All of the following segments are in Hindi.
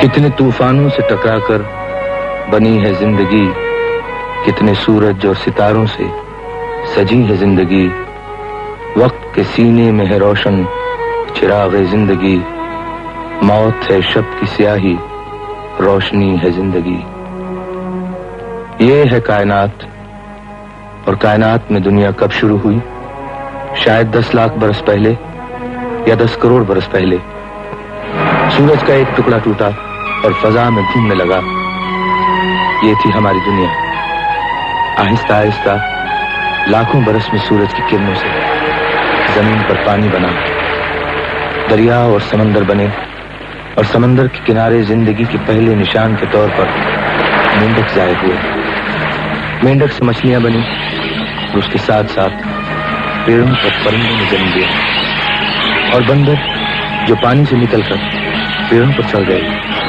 कितने तूफानों से टकराकर बनी है जिंदगी, कितने सूरज और सितारों से सजी है जिंदगी। वक्त के सीने में है रोशन चिराग जिंदगी, मौत है शब की स्याही, रोशनी है जिंदगी। ये है कायनात, और कायनात में दुनिया कब शुरू हुई? शायद 10 लाख बरस पहले या 10 करोड़ बरस पहले। सूरज का एक टुकड़ा टूटा और फजा में घूमने लगा। ये थी हमारी दुनिया। आहिस्ता आहिस्ता लाखों बरस में सूरज की किरणों से जमीन पर पानी बना, दरिया और समंदर बने, और समंदर के किनारे जिंदगी के पहले निशान के तौर पर मेंढक जाए हुए। मेंढक से मछलियां बनी, और उसके साथ साथ पेड़ों पर परिंदों ने जन्म लिया, और बंदर जो पानी से निकलकर पेड़ों पर चढ़ गए।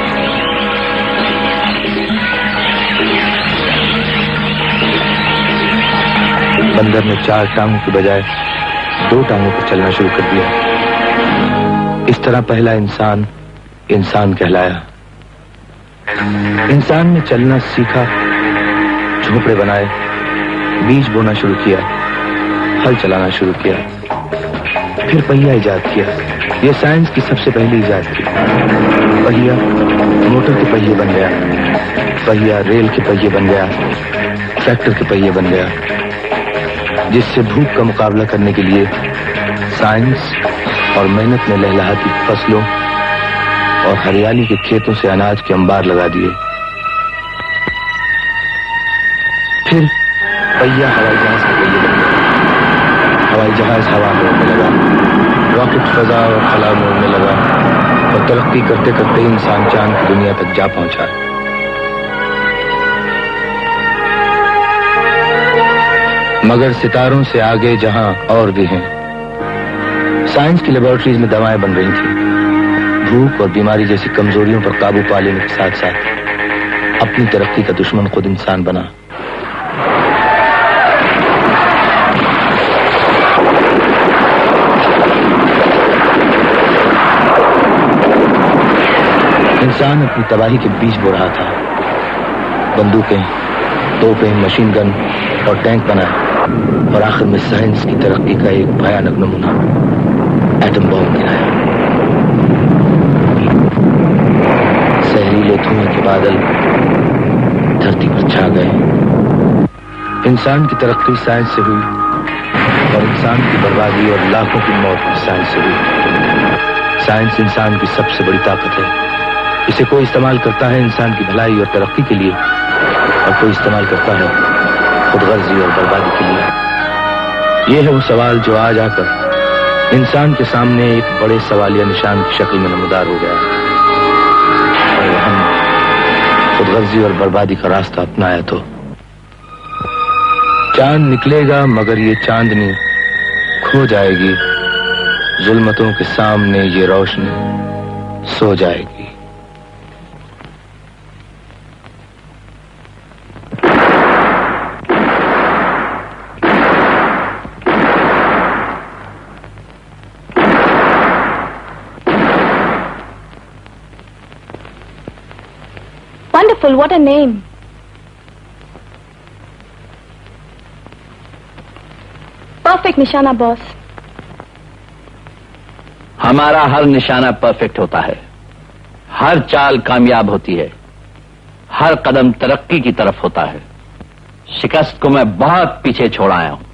बंदर ने 4 टांगों के बजाय 2 टांगों पर चलना शुरू कर दिया। इस तरह पहला इंसान इंसान कहलाया। इंसान ने चलना सीखा, झोपड़े बनाए, बीज बोना शुरू किया, हल चलाना शुरू किया, फिर पहिया इजाद किया। यह साइंस की सबसे पहली इजाद थी। पहिया मोटर के पहिए बन गया, पहिया रेल के पहिए बन गया, ट्रैक्टर के पहिए बन गया, जिससे भूख का मुकाबला करने के लिए साइंस और मेहनत ने लहलहाती फसलों और हरियाली के खेतों से अनाज के अंबार लगा दिए। फिर पहिया हवाई जहाज के पहिए बन गया। हवाई जहाज हवा में उड़ने लगा, रॉकेट फजा और खला में उड़ने लगा, और तरक्की करते करते इंसान चांद की दुनिया तक जा पहुंचा। मगर सितारों से आगे जहां और भी हैं। साइंस की लेबोरेटरीज में दवाएं बन रही थी। भूख और बीमारी जैसी कमजोरियों पर काबू पा लेने के साथ साथ अपनी तरक्की का दुश्मन खुद इंसान बना। इंसान अपनी तबाही के बीज बो रहा था। बंदूकें, तोपें, मशीन गन और टैंक बनाए, और आखिर में साइंस की तरक्की का एक भयानक नमूना एटम बॉम्ब गिराया। जहरीले धुएं के बादल धरती पर छा गए। इंसान की तरक्की साइंस से हुई, और इंसान की बर्बादी और लाखों की मौत भी साइंस से हुई। साइंस इंसान की सबसे बड़ी ताकत है। इसे कोई इस्तेमाल करता है इंसान की भलाई और तरक्की के लिए, और कोई इस्तेमाल करता है खुदगर्जी और बर्बादी के लिए। यह है वो सवाल जो आज आकर इंसान के सामने एक बड़े सवालिया निशान की शक्ल में नमूदार हो गया। और हम खुदगर्जी और बर्बादी का रास्ता अपनाया तो चांद निकलेगा, मगर ये चांदनी खो जाएगी। जुल्मतों के सामने ये रोशनी सो जाएगी। Wonderful, what a name. Perfect निशाना बॉस। हमारा हर निशाना परफेक्ट होता है, हर चाल कामयाब होती है, हर कदम तरक्की की तरफ होता है। शिकस्त को मैं बहुत पीछे छोड़ आया हूं।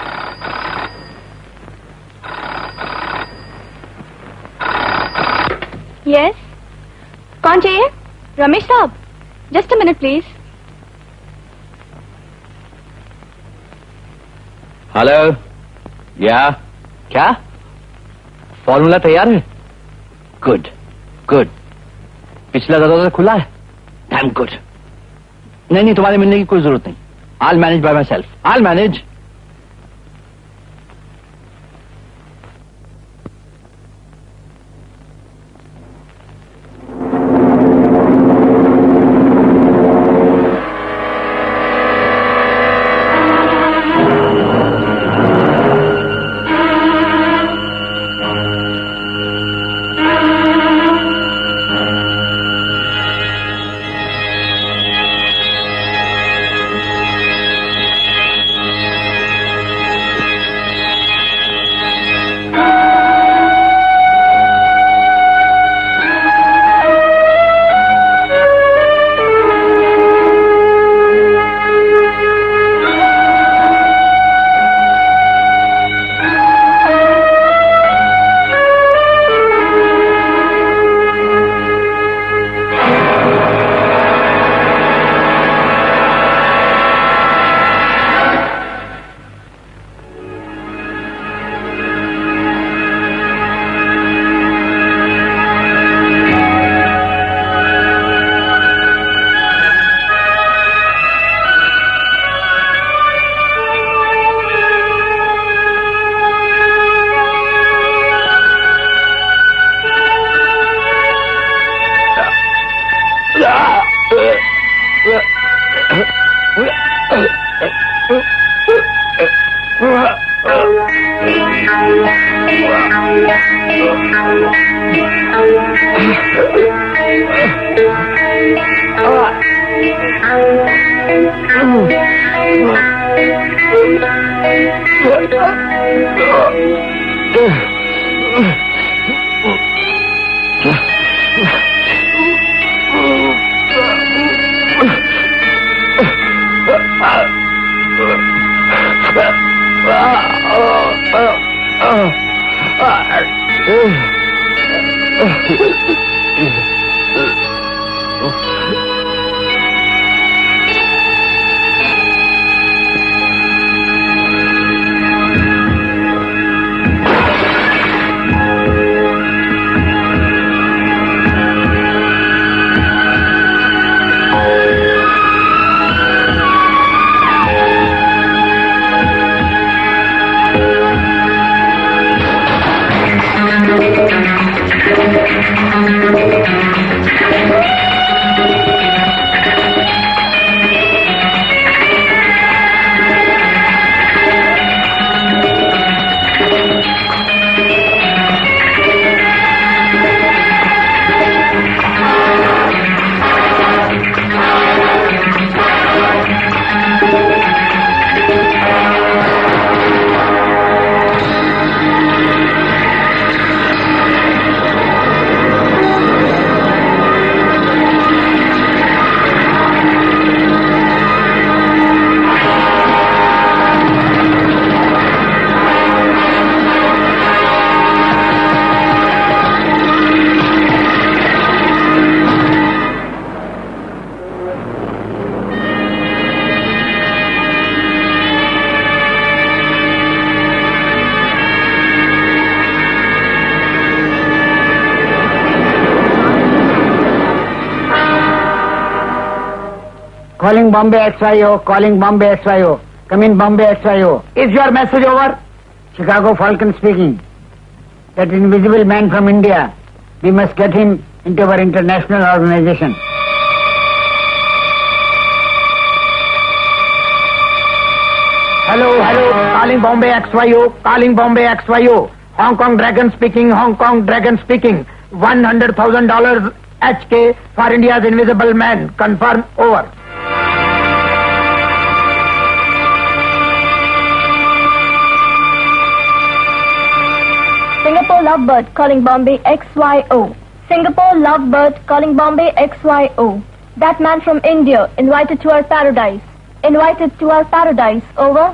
Yes? कौन चाहिए? रमेश साहब, just a minute please. Hello, या क्या फॉर्मूला तैयार है? Good good. पिछला दरवाजा खुला है? Damn good. नहीं, तुम्हारे मिलने की कोई जरूरत नहीं। I'll manage by myself. I'll manage. Calling Bombay XYO, calling Bombay XYO. Come in Bombay XYO. Is your message over? Chicago Falcon speaking. That invisible man from India. We must get him into our international organization. Hello, calling Bombay XYO, calling Bombay XYO. Hong Kong Dragon speaking, Hong Kong Dragon speaking. $100,000 HK for India's invisible man. Confirm, over. Singapore Lovebird calling Bombay XYO. Singapore Lovebird calling Bombay XYO. That man from India invited to our paradise. Invited to our paradise. Over.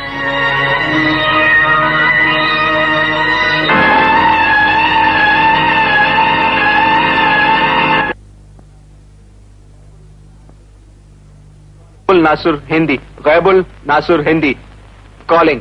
Nasur Hindi. Ghaibul Nasur Hindi. Calling.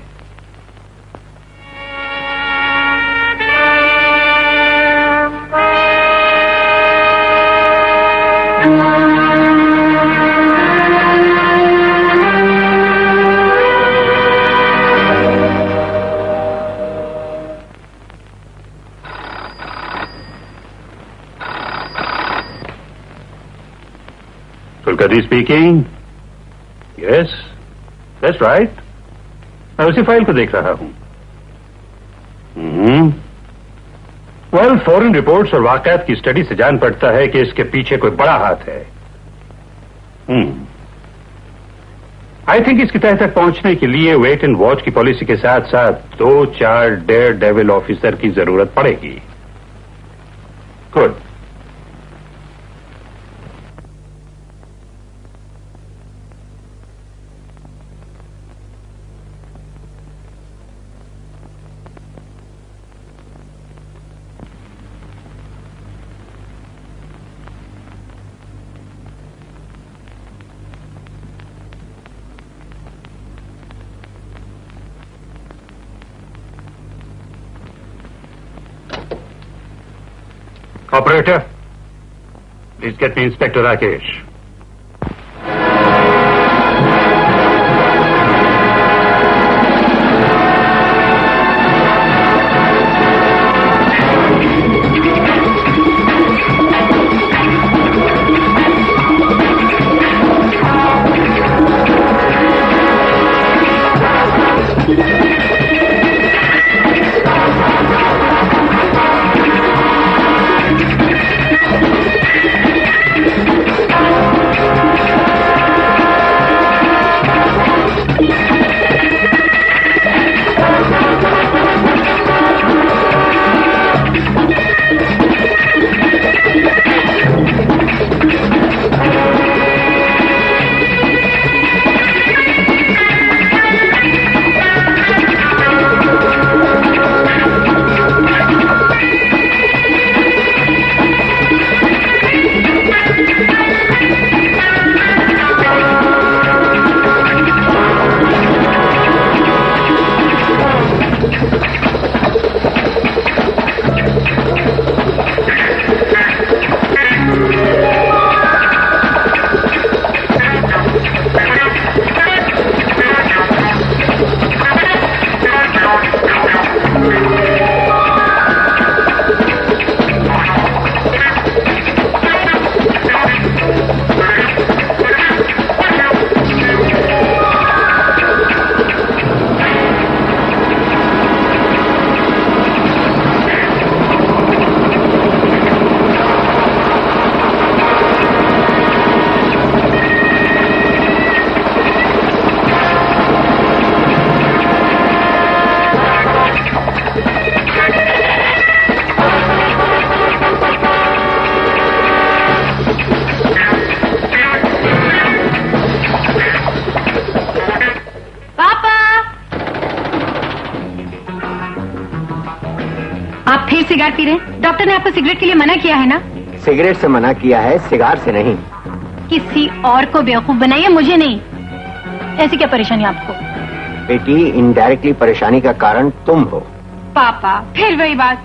Tulkadi speaking. Yes, that's right. मैं उसी फाइल को देख रहा हूं. वेल, फॉरेन रिपोर्ट्स और वाकयात की स्टडी से जान पड़ता है कि इसके पीछे कोई बड़ा हाथ है. आई थिंक इसकी तह तक पहुंचने के लिए वेट एंड वॉच की पॉलिसी के साथ साथ 2-4 डेयर डेविल ऑफिसर की जरूरत पड़ेगी. Good. Operator, please get me Inspector Rakesh. Cigarette पी रहे हैं? डॉक्टर ने आपको सिगरेट के लिए मना किया है ना? सिगरेट से मना किया है, सिगार से नहीं। किसी और को बेवकूफ बनाइए, मुझे नहीं। ऐसी क्या परेशानी आपको? बेटी, इनडायरेक्टली परेशानी का कारण तुम हो। पापा, फिर वही बात।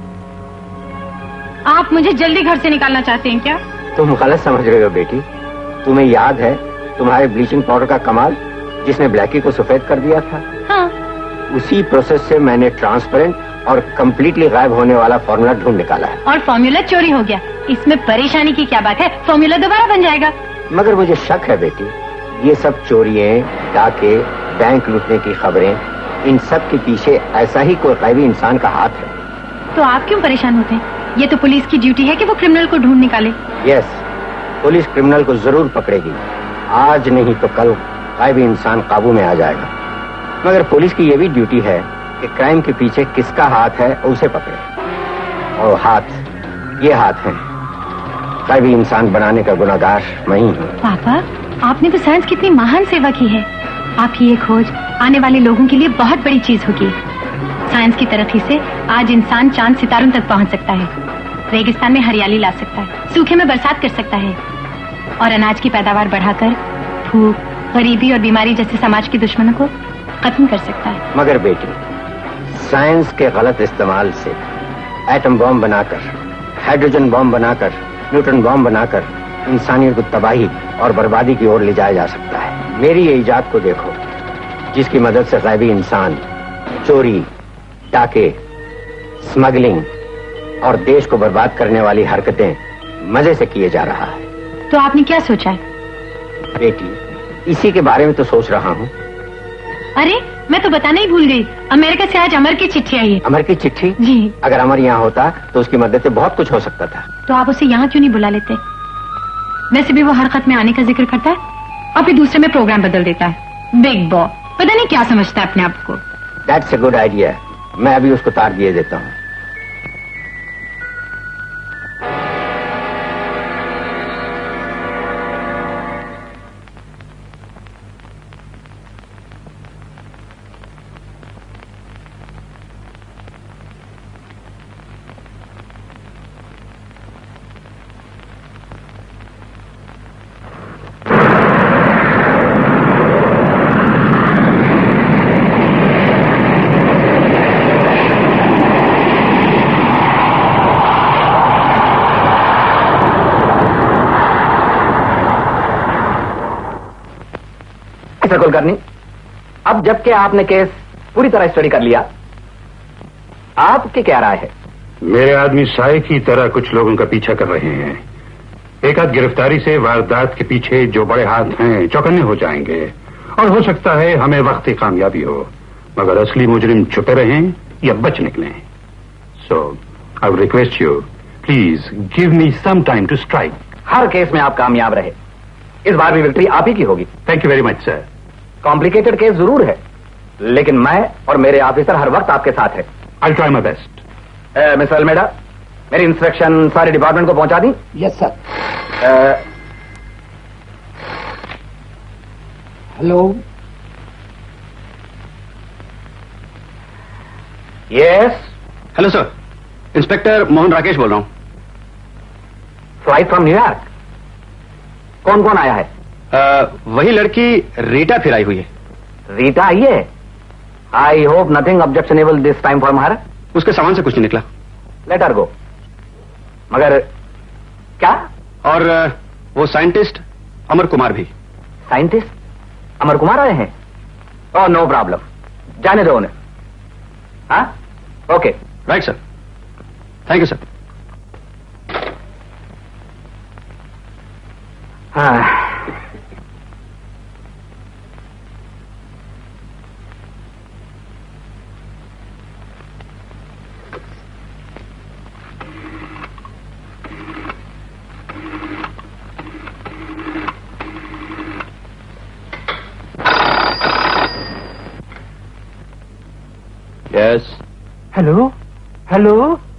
आप मुझे जल्दी घर से निकालना चाहते हैं क्या? तुम गलत समझ रहे हो बेटी। तुम्हें याद है तुम्हारे ब्लीचिंग पाउडर का कमाल, जिसने ब्लैकी को सफेद कर दिया था? हाँ। उसी प्रोसेस से मैंने ट्रांसपेरेंट और कंप्लीटली गायब होने वाला फॉर्मूला ढूंढ निकाला है। और फॉर्मूला चोरी हो गया, इसमें परेशानी की क्या बात है? फॉर्मूला दोबारा बन जाएगा। मगर मुझे शक है बेटी, ये सब चोरियां, डाके, बैंक लूटने की खबरें, इन सब के पीछे ऐसा ही कोई गायबी इंसान का हाथ है। तो आप क्यों परेशान होते हैं? ये तो पुलिस की ड्यूटी है कि वो क्रिमिनल को ढूंढ निकाले। यस, पुलिस क्रिमिनल को जरूर पकड़ेगी। आज नहीं तो कल गायबी इंसान काबू में आ जाएगा। मगर पुलिस की ये भी ड्यूटी है कि क्राइम के पीछे किसका हाथ है उसे पकड़े। और हाथ, ये हाथ है गायबी इंसान बनाने का गुनाहगार मैं ही हूँ। पापा, आपने तो साइंस की इतनी महान सेवा की है। आपकी ये खोज आने वाले लोगों के लिए बहुत बड़ी चीज होगी। साइंस की तरक्की से आज इंसान चांद सितारों तक पहुंच सकता है, रेगिस्तान में हरियाली ला सकता है, सूखे में बरसात कर सकता है और अनाज की पैदावार बढ़ाकर भूख, गरीबी और बीमारी जैसे समाज के दुश्मनों को खत्म कर सकता है। मगर बेटी, साइंस के गलत इस्तेमाल से एटम बॉम्ब बनाकर, हाइड्रोजन बॉम्ब बनाकर, न्यूट्रॉन बॉम्ब बनाकर इंसानियत को तबाही और बर्बादी की ओर ले जाया जा सकता है। मेरी ये इजाद को देखो, जिसकी मदद से गायबी इंसान चोरी, डाके, स्मगलिंग और देश को बर्बाद करने वाली हरकतें मजे से किए जा रहा है। तो आपने क्या सोचा है? बेटी, इसी के बारे में तो सोच रहा हूँ। अरे, मैं तो बताना ही भूल गई। अमेरिका से आज अमर की चिट्ठी आई है। अमर की चिट्ठी? जी। अगर अमर यहाँ होता तो उसकी मदद से बहुत कुछ हो सकता था। तो आप उसे यहाँ क्यों नहीं बुला लेते? वैसे भी वो हर खत में आने का जिक्र करता है और फिर दूसरे में प्रोग्राम बदल देता है। बिग बॉस, पता नहीं क्या समझता है अपने आप को। That's a good idea. मैं अभी उसको तार दिए देता हूँ। कुलकर्णी, अब जबकि आपने केस पूरी तरह स्टडी कर लिया, आपकी क्या राय है? मेरे आदमी साय की तरह कुछ लोगों का पीछा कर रहे हैं। एक आध गिरफ्तारी से वारदात के पीछे जो बड़े हाथ हैं चौकन्ने हो जाएंगे और हो सकता है हमें वक्ती कामयाबी हो, मगर असली मुजरिम छुपे रहें या बच निकलें। So I would request you, please give me some time to strike. हर केस में आप कामयाब रहे, इस बार भी विक्ट्री आप ही की होगी। Thank you very much sir. Complicated case जरूर है, लेकिन मैं और मेरे ऑफिसर हर वक्त आपके साथ है। I try my best. Miss Almeida, मेरी इंस्ट्रक्शन सारे डिपार्टमेंट को पहुंचा दी? Yes sir. Hello. Yes. Hello sir, inspector Mohan Rakesh बोल रहा हूं। Flight from New York? कौन कौन आया है? वही लड़की रीटा फिर आई हुई है। रीटा आई है? I hope nothing objectionable this time for her. उसके सामान से कुछ नहीं निकला। Let her go. मगर क्या? और वो साइंटिस्ट अमर कुमार भी। साइंटिस्ट अमर कुमार आए हैं? ओह नो प्रॉब्लम, जाने दो उन्हें। हाँ, okay. Right sir, thank you sir. हाँ, yes. Hello hello,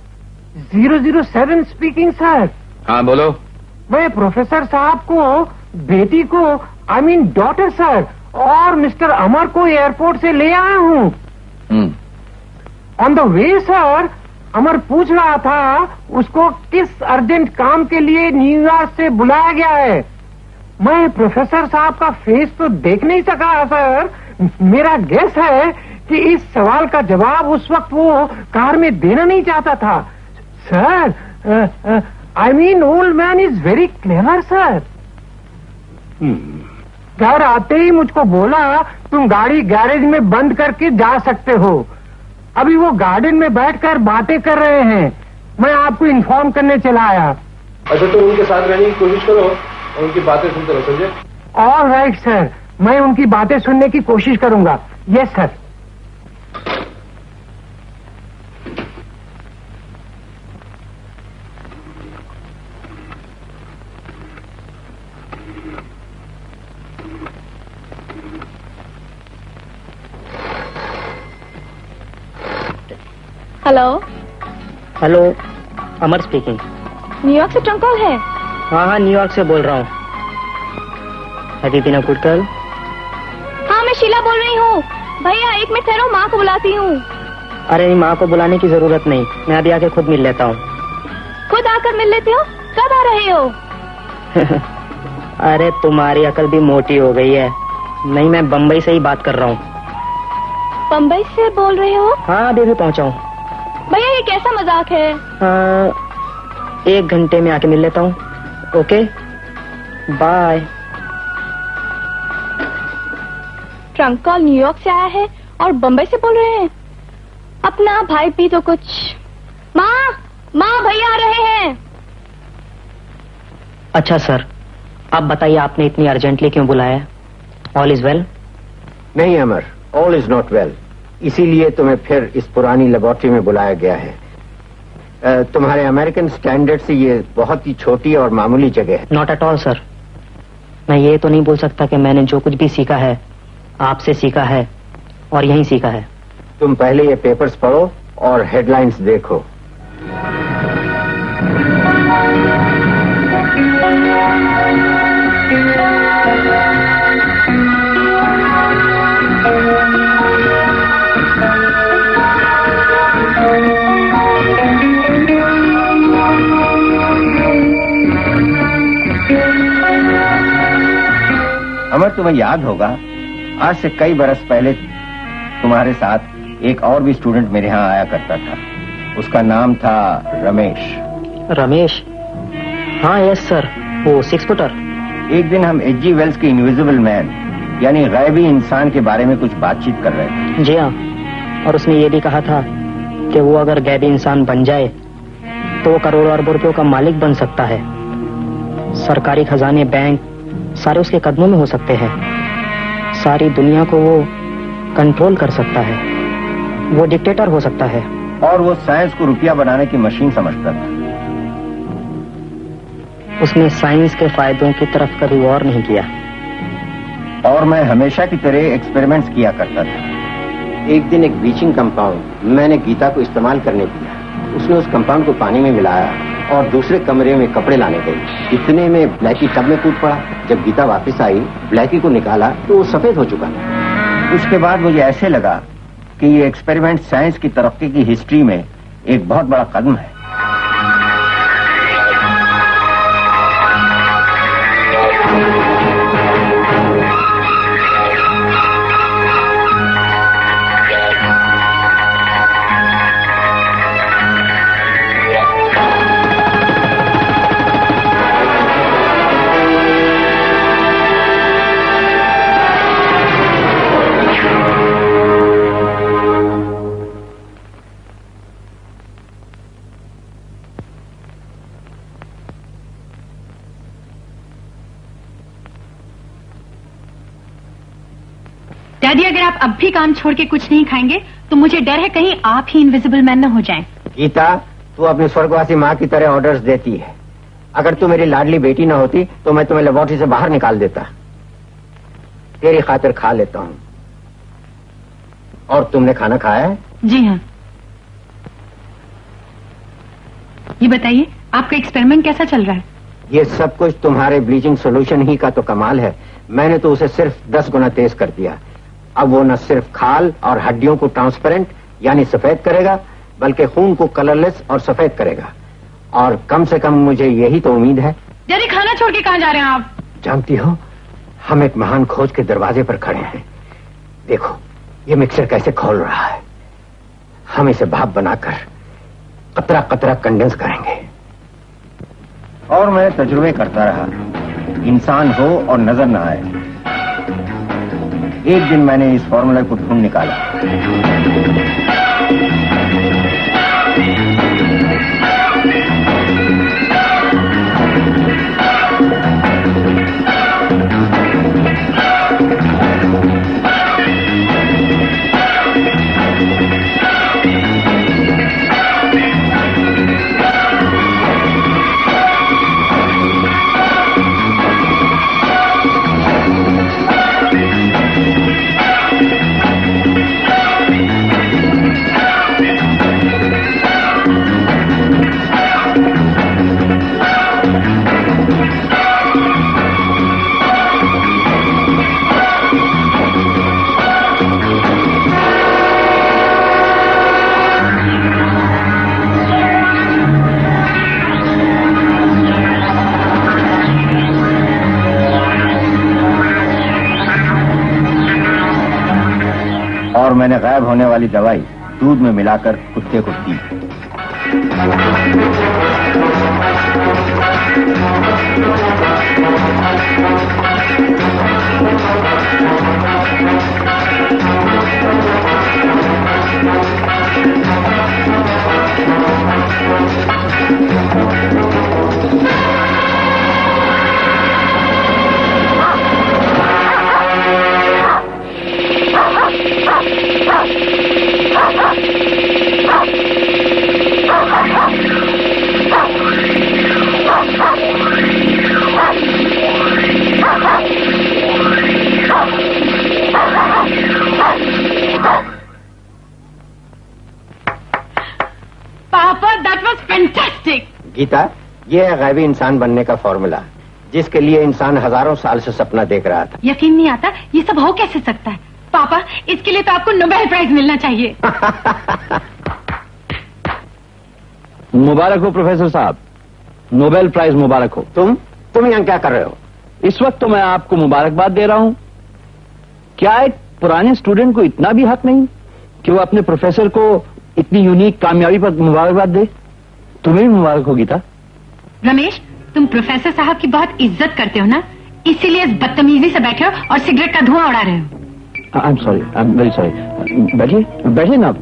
007 speaking sir. हाँ बोलो। मैं प्रोफेसर साहब को, बेटी को, आई मीन डॉटर सर, और मिस्टर अमर को एयरपोर्ट से ले आया हूँ। On the way sir, Amar पूछ रहा था उसको किस अर्जेंट काम के लिए न्यूयॉर्क से बुलाया गया है। मैं प्रोफेसर साहब का फेस तो देख नहीं सका सर। मेरा गेस है कि इस सवाल का जवाब उस वक्त वो कार में देना नहीं चाहता था। Sir, I mean old man is very clever sir. घर आते ही मुझको बोला तुम गाड़ी गैरेज में बंद करके जा सकते हो। अभी वो गार्डन में बैठकर बातें कर रहे हैं। मैं आपको इन्फॉर्म करने चला आया। अच्छा, तो उनके साथ रहने की कोशिश करो और उनकी बातें सुनते रहो, समझे? ऑल राइट सर, मैं उनकी बातें सुनने की कोशिश करूंगा। Yes sir. Hello. Hello, Amar speaking. New York से ट्रंक कॉल है? हाँ, न्यूयॉर्क से बोल रहा हूँ। Have you been a good girl? हाँ, मैं शीला बोल रही हूँ। भैया 1 मिनट ठहरो, माँ को बुलाती हूँ। अरे नहीं, माँ को बुलाने की जरूरत नहीं, मैं अभी आके खुद मिल लेता हूँ। खुद आकर मिल लेते हो? कब आ रहे हो? अरे तुम्हारी अकल भी मोटी हो गई है। नहीं, मैं बम्बई से ही बात कर रहा हूँ। बम्बई से बोल रहे हो? हाँ, अभी पहुँचा हूँ। भैया ये कैसा मजाक है? 1 घंटे में आके मिल लेता हूँ। Okay, bye. Trunk call New York से आया है और बम्बई से बोल रहे हैं। अपना भाई भी तो कुछ। माँ भैया आ रहे हैं। अच्छा सर, आप बताइए आपने इतनी अर्जेंटली क्यों बुलाया? All is well? नहीं Amar, all is not well. इसीलिए तुम्हें फिर इस पुरानी लेबोरेटरी में बुलाया गया है। तुम्हारे अमेरिकन स्टैंडर्ड से ये बहुत ही छोटी और मामूली जगह है। Not at all sir. मैं ये तो नहीं बोल सकता कि मैंने जो कुछ भी सीखा है आपसे सीखा है और यहीं सीखा है। तुम पहले ये पेपर्स पढ़ो और हेडलाइंस देखो। अमर, तुम्हें याद होगा आज से कई बरस पहले तुम्हारे साथ एक और भी स्टूडेंट मेरे यहाँ आया करता था। उसका नाम था रमेश। रमेश? हाँ यस सर, वो 6 फुटर। एक दिन हम एच.जी. वेल्स के इनविजिबल मैन यानी गायबी इंसान के बारे में कुछ बातचीत कर रहे थे। जी हाँ, और उसने ये भी कहा था कि वो अगर गायबी इंसान बन जाए तो वो करोड़ों अरबों रुपयों का मालिक बन सकता है। सरकारी खजाने, बैंक सारे उसके कदमों में हो सकते हैं। सारी दुनिया को वो कंट्रोल कर सकता है। वो डिक्टेटर हो सकता है। और वो साइंस को रुपया बनाने की मशीन समझता था। उसने साइंस के फायदों की तरफ कभी गौर नहीं किया। और मैं हमेशा की तरह एक्सपेरिमेंट्स किया करता था। एक दिन एक ब्लीचिंग कंपाउंड मैंने गीता को इस्तेमाल करने दिया। उसने उस कंपाउंड को पानी में मिलाया और दूसरे कमरे में कपड़े लाने गई। इतने में ब्लैकी टब में कूद पड़ा। जब गीता वापस आई, ब्लैकी को निकाला तो वो सफेद हो चुका था। उसके बाद मुझे ऐसे लगा कि ये एक्सपेरिमेंट साइंस की तरक्की की हिस्ट्री में एक बहुत बड़ा कदम है। दादी, अगर आप अब भी काम छोड़ के कुछ नहीं खाएंगे तो मुझे डर है कहीं आप ही इनविजिबल मैन न हो जाएं। गीता, तू अपनी स्वर्गवासी माँ की तरह ऑर्डर्स देती है। अगर तू मेरी लाडली बेटी न होती तो मैं तुम्हें लेबोरेटरी से बाहर निकाल देता। तेरी खातिर खा लेता हूँ। और तुमने खाना खाया है? जी हाँ। ये बताइए आपका एक्सपेरिमेंट कैसा चल रहा है? ये सब कुछ तुम्हारे ब्लीचिंग सॉल्यूशन ही का तो कमाल है। मैंने तो उसे सिर्फ 10 गुना तेज कर दिया। अब वो न सिर्फ खाल और हड्डियों को ट्रांसपेरेंट यानी सफेद करेगा, बल्कि खून को कलरलेस और सफेद करेगा। और कम से कम मुझे यही तो उम्मीद है। जरा खाना छोड़ के कहाँ जा रहे हैं आप? जानती हो, हम एक महान खोज के दरवाजे पर खड़े हैं। देखो ये मिक्सर कैसे खोल रहा है। हम इसे भाप बनाकर कतरा कतरा कंडेंस करेंगे। और मैं तजुर्बे करता रहा, इंसान हो और नजर न आए। एक दिन मैंने इस फॉर्मूला को ढूंढ निकाला। और मैंने गायब होने वाली दवाई दूध में मिलाकर कुत्ते को दी। गीता, ये है गायबी इंसान बनने का फॉर्मूला, जिसके लिए इंसान हजारों साल से सपना देख रहा था। यकीन नहीं आता, ये सब हो कैसे सकता है? पापा, इसके लिए तो आपको नोबेल प्राइज मिलना चाहिए। मुबारक हो प्रोफेसर साहब, नोबेल प्राइज मुबारक हो। तुम यहाँ क्या कर रहे हो? इस वक्त तो मैं आपको मुबारकबाद दे रहा हूँ। क्या एक पुराने स्टूडेंट को इतना भी हक नहीं कि वो अपने प्रोफेसर को इतनी यूनिक कामयाबी पर मुबारकबाद दे? तुम्हें भी मुबारक हो गीता। रमेश, तुम प्रोफेसर साहब की बहुत इज्जत करते हो ना, इसीलिए इस बदतमीजी से बैठे हो और सिगरेट का धुआं उड़ा रहे हो। I am sorry, I am very sorry. बैठिए बैठिए ना,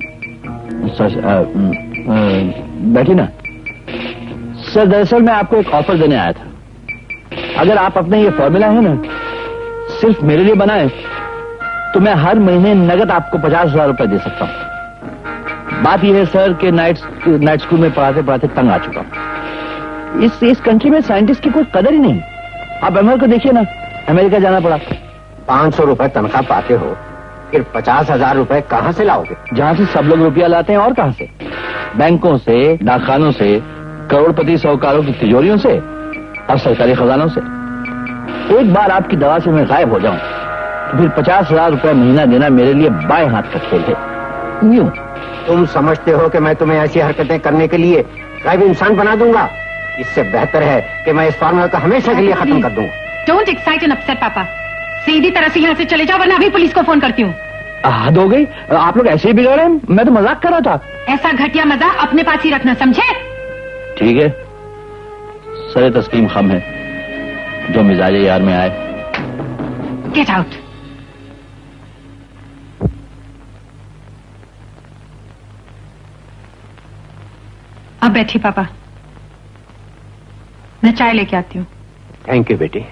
बैठिए ना। सर, दरअसल मैं आपको एक ऑफर देने आया था। अगर आप अपने ये फॉर्मूला है ना सिर्फ मेरे लिए बनाए तो मैं हर महीने नगद आपको 50,000 रुपए दे सकता हूँ। बात यह है सर कि नाइट स्कूल में पढ़ाते पढ़ाते तंग आ चुका हूँ। इस कंट्री में साइंटिस्ट की कोई कदर ही नहीं। आप अमर को देखिए ना, अमेरिका जाना पड़ा। 500 रुपए तनख्वाह पाते हो, फिर 50,000 रुपए कहाँ से लाओगे? जहाँ से सब लोग रुपया लाते हैं। और कहाँ से? बैंकों से, डाकखानों से, करोड़पति साहूकारों की तिजोरियों से और सरकारी खजानों से। एक बार आपकी दवा से मैं गायब हो जाऊं तो फिर 50,000 रुपए महीना देना मेरे लिए बाएं हाथ का खेल है। यूं तुम समझते हो कि मैं तुम्हें ऐसी हरकतें करने के लिए गायबी इंसान बना दूंगा? इससे बेहतर है कि मैं इस फॉर्मूला को हमेशा के लिए खत्म कर दूंगा। डोंट एक्साइट एंड अपसेट पापा, सीधी तरह से यहाँ से चले जाओ वरना अभी पुलिस को फोन करती हूँ। हद हो गई, आप लोग ऐसे ही बिगड़ रहे हैं। मैं तो मजाक कर रहा था। ऐसा घटिया मजाक अपने पास ही रखना, समझे? ठीक है, सरे तस्कीम खम है, जो मिजाज यार में आए। Get out. अब बैठिए पापा, मैं चाय लेके आती हूँ। थैंक यू बेटी।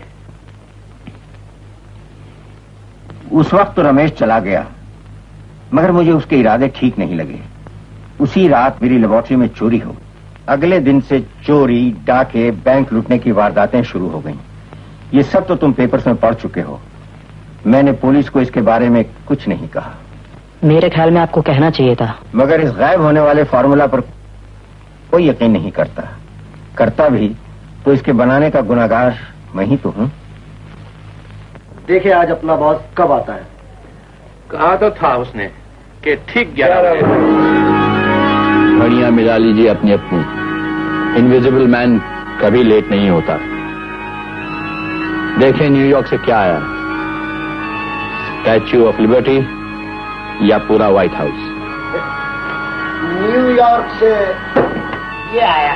उस वक्त तो रमेश चला गया, मगर मुझे उसके इरादे ठीक नहीं लगे। उसी रात मेरी लेबोरेटरी में चोरी हो। अगले दिन से चोरी, डाके, बैंक लूटने की वारदातें शुरू हो गईं। ये सब तो तुम पेपर्स में पढ़ चुके हो। मैंने पुलिस को इसके बारे में कुछ नहीं कहा। मेरे ख्याल में आपको कहना चाहिए था। मगर इस गायब होने वाले फॉर्मूला पर कोई यकीन नहीं करता। करता भी तो इसके बनाने का गुनाहगार मैं ही तो हूं। देखिए आज अपना बॉस कब आता है। कहा तो था उसने कि ठीक 11 बजे। घड़ियां मिला लीजिए अपनी अपनी। इनविजिबल मैन कभी लेट नहीं होता। देखें न्यूयॉर्क से क्या आया, स्टैच्यू ऑफ लिबर्टी या पूरा व्हाइट हाउस? न्यूयॉर्क से ये आया।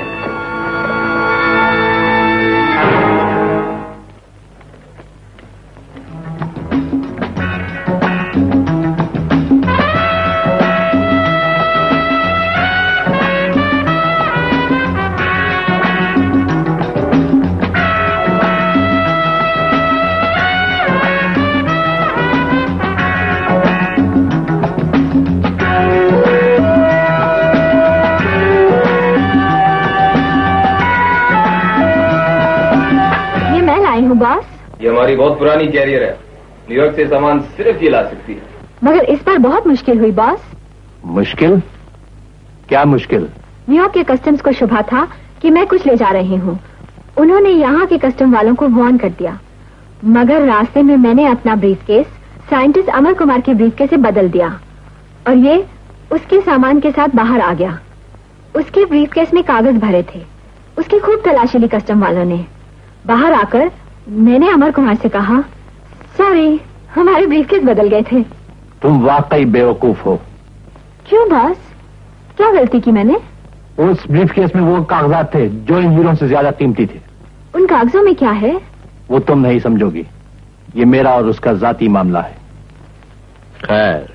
बॉस, ये हमारी बहुत पुरानी कैरियर है। न्यूयॉर्क से सामान सिर्फ ये ला सकती है। मगर इस बार बहुत मुश्किल हुई बॉस। मुश्किल? क्या मुश्किल? न्यूयॉर्क के कस्टम्स को शुभा था कि मैं कुछ ले जा रही हूँ। उन्होंने यहाँ के कस्टम वालों को वार्न कर दिया, मगर रास्ते में मैंने अपना ब्रीफकेस साइंटिस्ट अमर कुमार के ब्रीफकेस से बदल दिया और ये उसके सामान के साथ बाहर आ गया। उसके ब्रीफकेस में कागज भरे थे। उसकी खूब तलाशी ली कस्टम वालों ने। बाहर आकर मैंने अमर कुमार से कहा, सॉरी, हमारे ब्रीफकेस बदल गए थे। तुम वाकई बेवकूफ हो। क्यों बॉस, क्या गलती की मैंने? उस ब्रीफकेस में वो कागजात थे जो इन हीरों से ज्यादा कीमती थे। उन कागजों में क्या है? वो तुम नहीं समझोगी। ये मेरा और उसका जाती मामला है। खैर,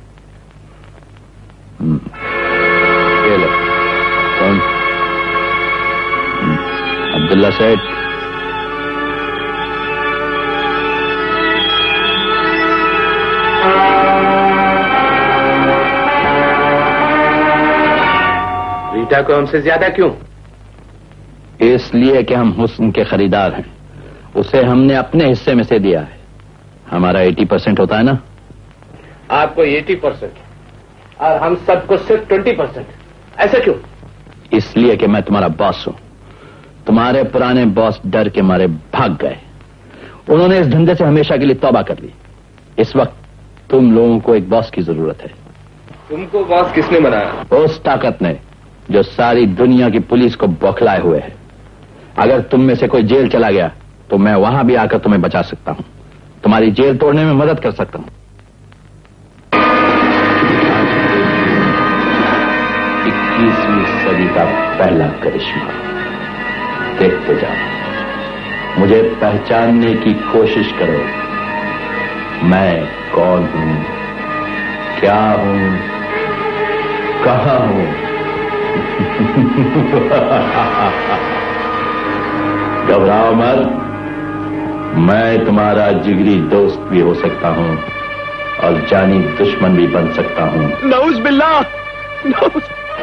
ये लो। कौन? अब्दुल्ला सेठ। रीटा को हमसे ज्यादा क्यों? इसलिए कि हम हुस्न के खरीदार हैं। उसे हमने अपने हिस्से में से दिया है। हमारा 80% होता है ना? आपको 80% और हम सबको सिर्फ 20%। ऐसा क्यों? इसलिए कि मैं तुम्हारा बॉस हूं। तुम्हारे पुराने बॉस डर के मारे भाग गए। उन्होंने इस धंधे से हमेशा के लिए तौबा कर ली। इस वक्त तुम लोगों को एक बॉस की जरूरत है। तुमको बॉस किसने बनाया? उस ताकत ने जो सारी दुनिया की पुलिस को बौखलाए हुए है। अगर तुम में से कोई जेल चला गया तो मैं वहां भी आकर तुम्हें बचा सकता हूं। तुम्हारी जेल तोड़ने में मदद कर सकता हूं। 21वीं सदी का पहला करिश्मा देखते जाओ। मुझे पहचानने की कोशिश करो। मैं कौन हूं, क्या हूं, कहां हूं। घबराओ मत। मैं तुम्हारा जिगरी दोस्त भी हो सकता हूं और जानी दुश्मन भी बन सकता हूं। नऊज बिल्लाह, नऊज।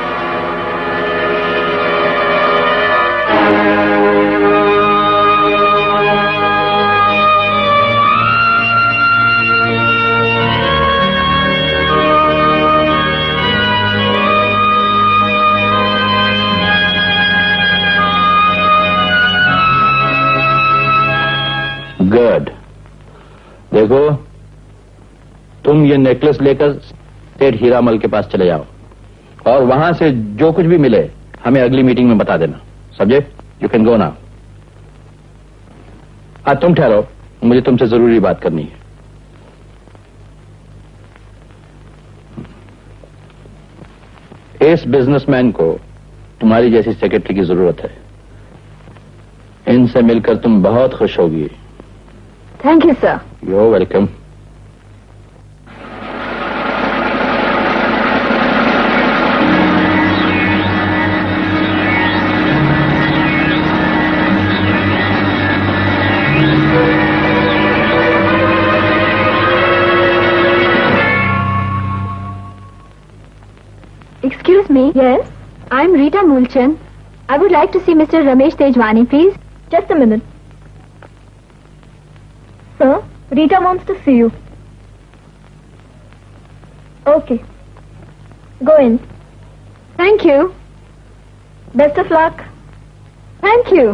गुड। देखो, तुम ये नेकलेस लेकर सेठ हीरामल के पास चले जाओ और वहां से जो कुछ भी मिले हमें अगली मीटिंग में बता देना। समझे? You can go now. हाँ, तुम ठहरो, मुझे तुमसे जरूरी बात करनी है। इस बिजनेसमैन को तुम्हारी जैसी सेक्रेटरी की जरूरत है। इनसे मिलकर तुम बहुत खुश होगी। Thank you sir. You're welcome. Excuse me. Yes, I'm Rita Mulchan. I would like to see Mr. Ramesh Tejwani, please. Just a minute. Sir, Rita wants to see you. Okay. Go in. Thank you. Best of luck. Thank you.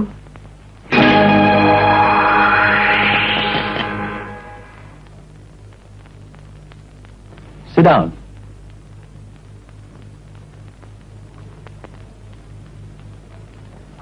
Sit down.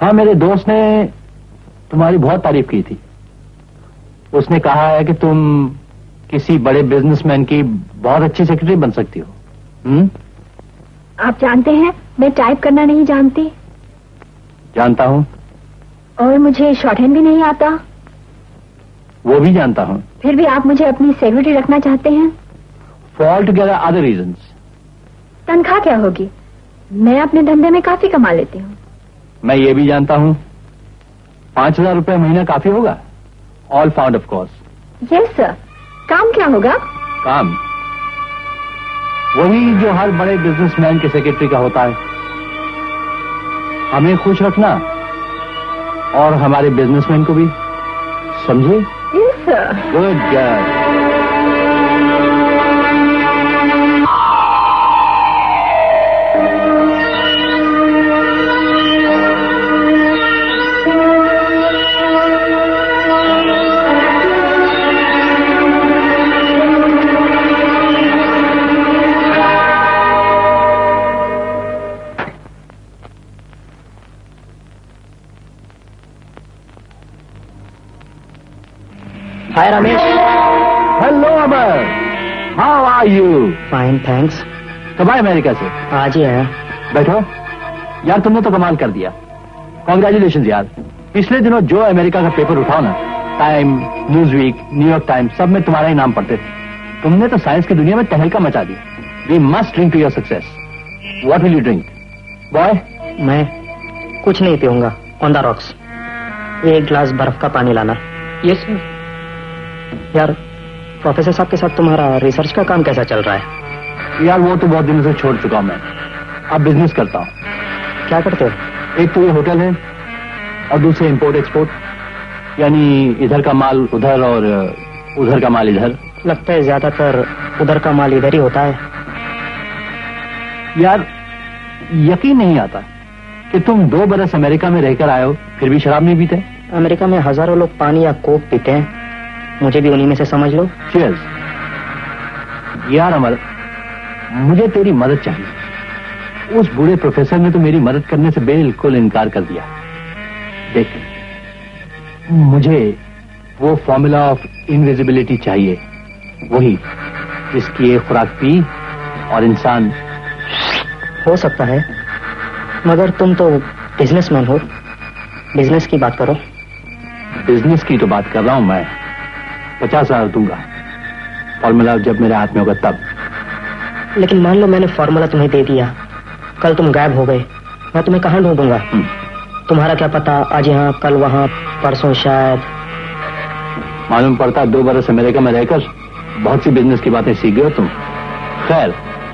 हाँ, मेरे दोस्त ने तुम्हारी बहुत तारीफ की थी। उसने कहा है कि तुम किसी बड़े बिजनेसमैन की बहुत अच्छी सेक्रेटरी बन सकती हो। आप जानते हैं मैं टाइप करना नहीं जानती। जानता हूँ। और मुझे शॉर्टहैंड भी नहीं आता। वो भी जानता हूँ। फिर भी आप मुझे अपनी सेक्रेटरी रखना चाहते हैं? For all together other reasons. तनख्वाह क्या होगी? मैं अपने धंधे में काफी कमा लेती हूँ। मैं ये भी जानता हूँ 5,000 रुपए महीना काफी होगा। All found of course. Yes sir. काम क्या होगा? काम वही जो हर बड़े बिजनेसमैन के सेक्रेटरी का होता है, हमें खुश रखना और हमारे बिजनेसमैन को भी, समझे? Yes sir. Good girl. Hi Ramesh. Hello Amar, how are you? Fine thanks. कब आए अमेरिका से? आज ही आया। बैठो। यार तुमने तो कमाल कर दिया। कॉन्ग्रेचुलेशन यार। पिछले दिनों जो अमेरिका का पेपर उठाओ ना, टाइम, न्यूज़वीक, न्यूयॉर्क टाइम्स, सब में तुम्हारा ही नाम पढ़ते थे। तुमने तो साइंस की दुनिया में तहलका मचा दी। We must drink to your success. What will you drink boy? मैं कुछ नहीं पीऊंगा। On the rocks. एक गिलास बर्फ का पानी लाना। Yes sir. यार प्रोफेसर साहब के साथ तुम्हारा रिसर्च का काम कैसा चल रहा है? यार वो तो बहुत दिनों से छोड़ चुका हूं मैं। अब बिजनेस करता हूँ। क्या करते हो? एक तो ये होटल है और दूसरे इंपोर्ट एक्सपोर्ट, यानी इधर का माल उधर और उधर का माल इधर। लगता है ज्यादातर उधर का माल इधर ही होता है। यार यकीन नहीं आता कि तुम 2 बरस अमेरिका में रहकर आए हो फिर भी शराब नहीं पीते। अमेरिका में हजारों लोग पानी या कोक पीते हैं, मुझे भी उन्हीं में से समझ लो। चीयर्स। यार अमर, मुझे तेरी मदद चाहिए। उस बूढ़े प्रोफेसर ने तो मेरी मदद करने से बिल्कुल इनकार कर दिया। देख, मुझे वो फॉर्मूला ऑफ इनविजिबिलिटी चाहिए, वही जिसकी एक खुराक पी और इंसान। हो सकता है, मगर तुम तो बिजनेसमैन हो, बिजनेस की बात करो। बिजनेस की तो बात कर रहा हूं मैं। 50,000 दूंगा, फॉर्मूला जब मेरे हाथ में होगा तब। लेकिन मान लो मैंने फॉर्मूला तुम्हें दे दिया, कल तुम गायब हो गए, मैं तुम्हें कहाँ ढूंढूंगा? तुम्हारा क्या पता, आज यहाँ कल वहाँ, परसों शायद। मालूम पड़ता 2 बरस अमेरिका में रहकर बहुत सी बिजनेस की बातें सीख गए हो तुम। खैर,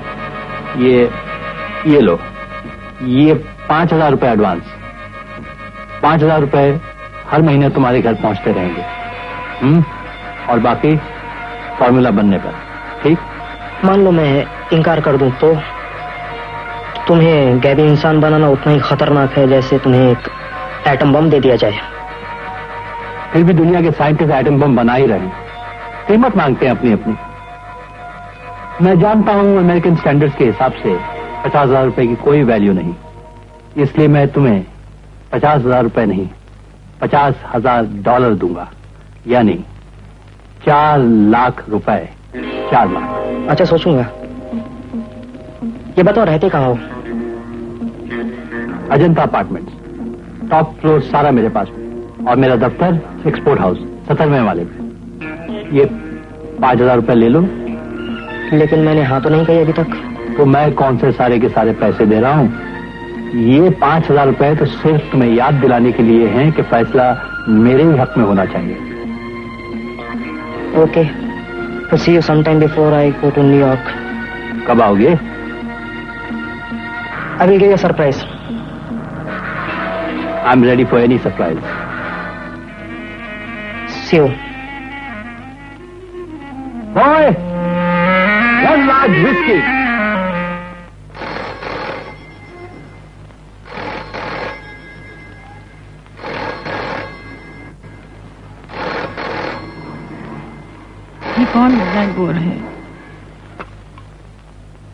ये लो, ये 5,000 रुपए एडवांस। 5,000 रुपए हर महीने तुम्हारे घर पहुंचते रहेंगे। और बाकी फॉर्मूला बनने पर, ठीक? मान लो मैं इनकार कर दूं तो तुम्हें गैबी इंसान बनाना उतना ही खतरनाक है जैसे तुम्हें एक एटम बम दे दिया जाए। फिर भी दुनिया के साइंटिस्ट एटम बम बना ही रहे, कीमत मांगते हैं अपनी अपनी। मैं जानता हूं अमेरिकन स्टैंडर्ड्स के हिसाब से 50,000 रुपए की कोई वैल्यू नहीं, इसलिए मैं तुम्हें 50,000 रुपए नहीं, $50,000 दूंगा, यानी 4 लाख रुपए। 4 लाख। अच्छा, सोचूंगा। ये बताओ, रहते कहाँ हो? अजंता अपार्टमेंट्स, टॉप फ्लोर सारा मेरे पास में, और मेरा दफ्तर एक्सपोर्ट हाउस 17वें वाले में। ये 5,000 रुपए ले लो। लेकिन मैंने हाँ तो नहीं कही अभी तक। तो मैं कौन से सारे के सारे पैसे दे रहा हूँ? ये 5,000 रुपए तो सिर्फ तुम्हें याद दिलाने के लिए हैं कि फैसला मेरे ही हक में होना चाहिए। ओके, तो see you sometime before I go to New York. कब आओगे? I will give you a surprise. I'm ready for any surprise. See you. Boy, 1 large whiskey. ये कौन ब्लैक बोर्ड है?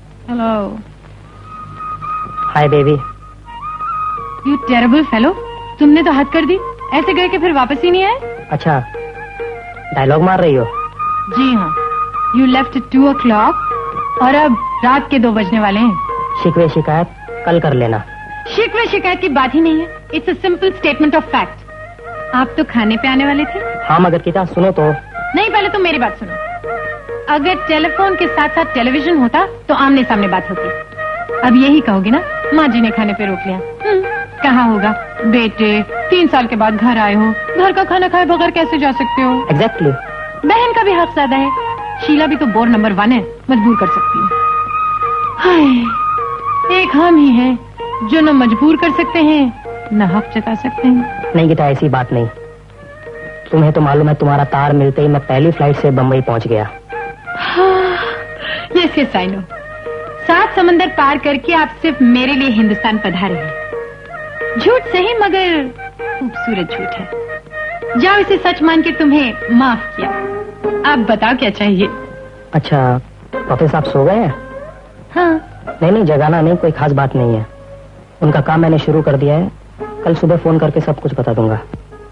Hello. Hi, baby. You terrible fellow. तुमने तो हद कर दी, ऐसे गए कि फिर वापस ही नहीं आए। अच्छा, डायलॉग मार रही हो? जी हाँ, यू लेफ्ट 2 o'clock और अब रात के 2 बजने वाले हैं। शिकवे शिकायत कल कर लेना। शिकवे शिकायत की बात ही नहीं है, it's a simple statement of fact. आप तो खाने पे आने वाले थे। हाँ मगर गीता सुनो तो। नहीं, पहले तुम मेरी बात सुनो। अगर टेलीफोन के साथ साथ टेलीविजन होता तो आमने सामने बात होती। अब यही कहोगे ना, माँ जी ने खाने पे रोक लिया। कहाँ होगा बेटे, 3 साल के बाद घर आए हो, घर का खाना खाए बगैर कैसे जा सकते हो? एग्जैक्टली। बहन का भी हक ज्यादा है। शीला भी तो बोर नंबर 1 है, मजबूर कर सकती है। हाय, एक हम ही हैं जो न मजबूर कर सकते हैं न हक जता सकते हैं। नहीं गीता, ऐसी बात नहीं। तुम्हें तो मालूम है, तुम्हारा तार मिलते ही मैं पहली फ्लाइट से बम्बई पहुंच गया। Yes yes I know. 7 समंदर पार करके आप सिर्फ मेरे लिए हिंदुस्तान पधारे हैं। झूठ सही मगर खूबसूरत झूठ है। जाओ, इसे सच मान के तुम्हें माफ किया। आप बताओ क्या चाहिए? अच्छा, प्रोफेसर साहब सो गए हैं? हाँ। नहीं, जगाना नहीं, कोई खास बात नहीं है। उनका काम मैंने शुरू कर दिया है, कल सुबह फोन करके सब कुछ बता दूंगा।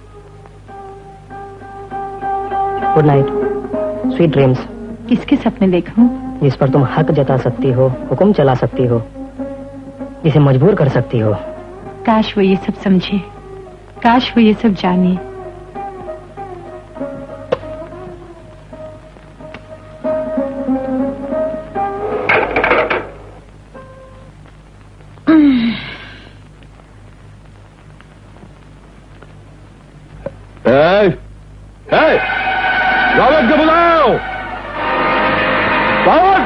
Good night, sweet dreams. किसके सपने देखूं? जिस पर तुम हक जता सकती हो, हुक्म चला सकती हो, जिसे मजबूर कर सकती हो। काश वो ये सब समझे, काश वो ये सब जाने। रावत को बुलाओ। रावत!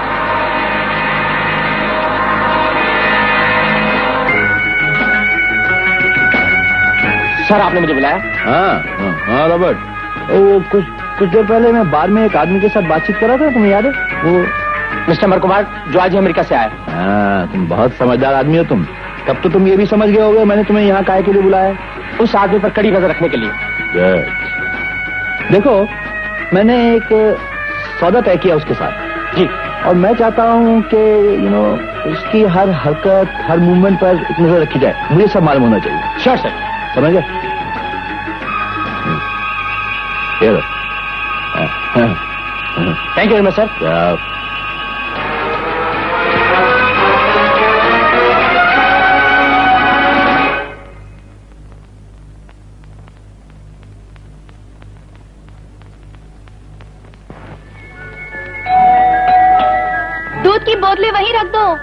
सर, आपने मुझे बुलाया? हाँ रॉबर्ट, वो कुछ देर पहले मैं बार में एक आदमी के साथ बातचीत कर रहा था, तुम्हें याद है? वो मिस्टर अमर कुमार जो आज ही अमेरिका से आया। हाँ, तुम बहुत समझदार आदमी हो तुम। तब तो तुम ये भी समझ गए होगे मैंने तुम्हें यहाँ काहे के लिए बुलाया? उस आदमी पर कड़ी नजर रखने के लिए। देखो, मैंने एक सौदा तय किया उसके साथ जी, और मैं चाहता हूँ कि उसकी हर हरकत, हर मूवमेंट पर एक नजर रखी जाए। मुझे सब मालूम होना चाहिए। Sure sir. समझ गए? Thank you very much sir. दूध की बोतलें वहीं रख दो।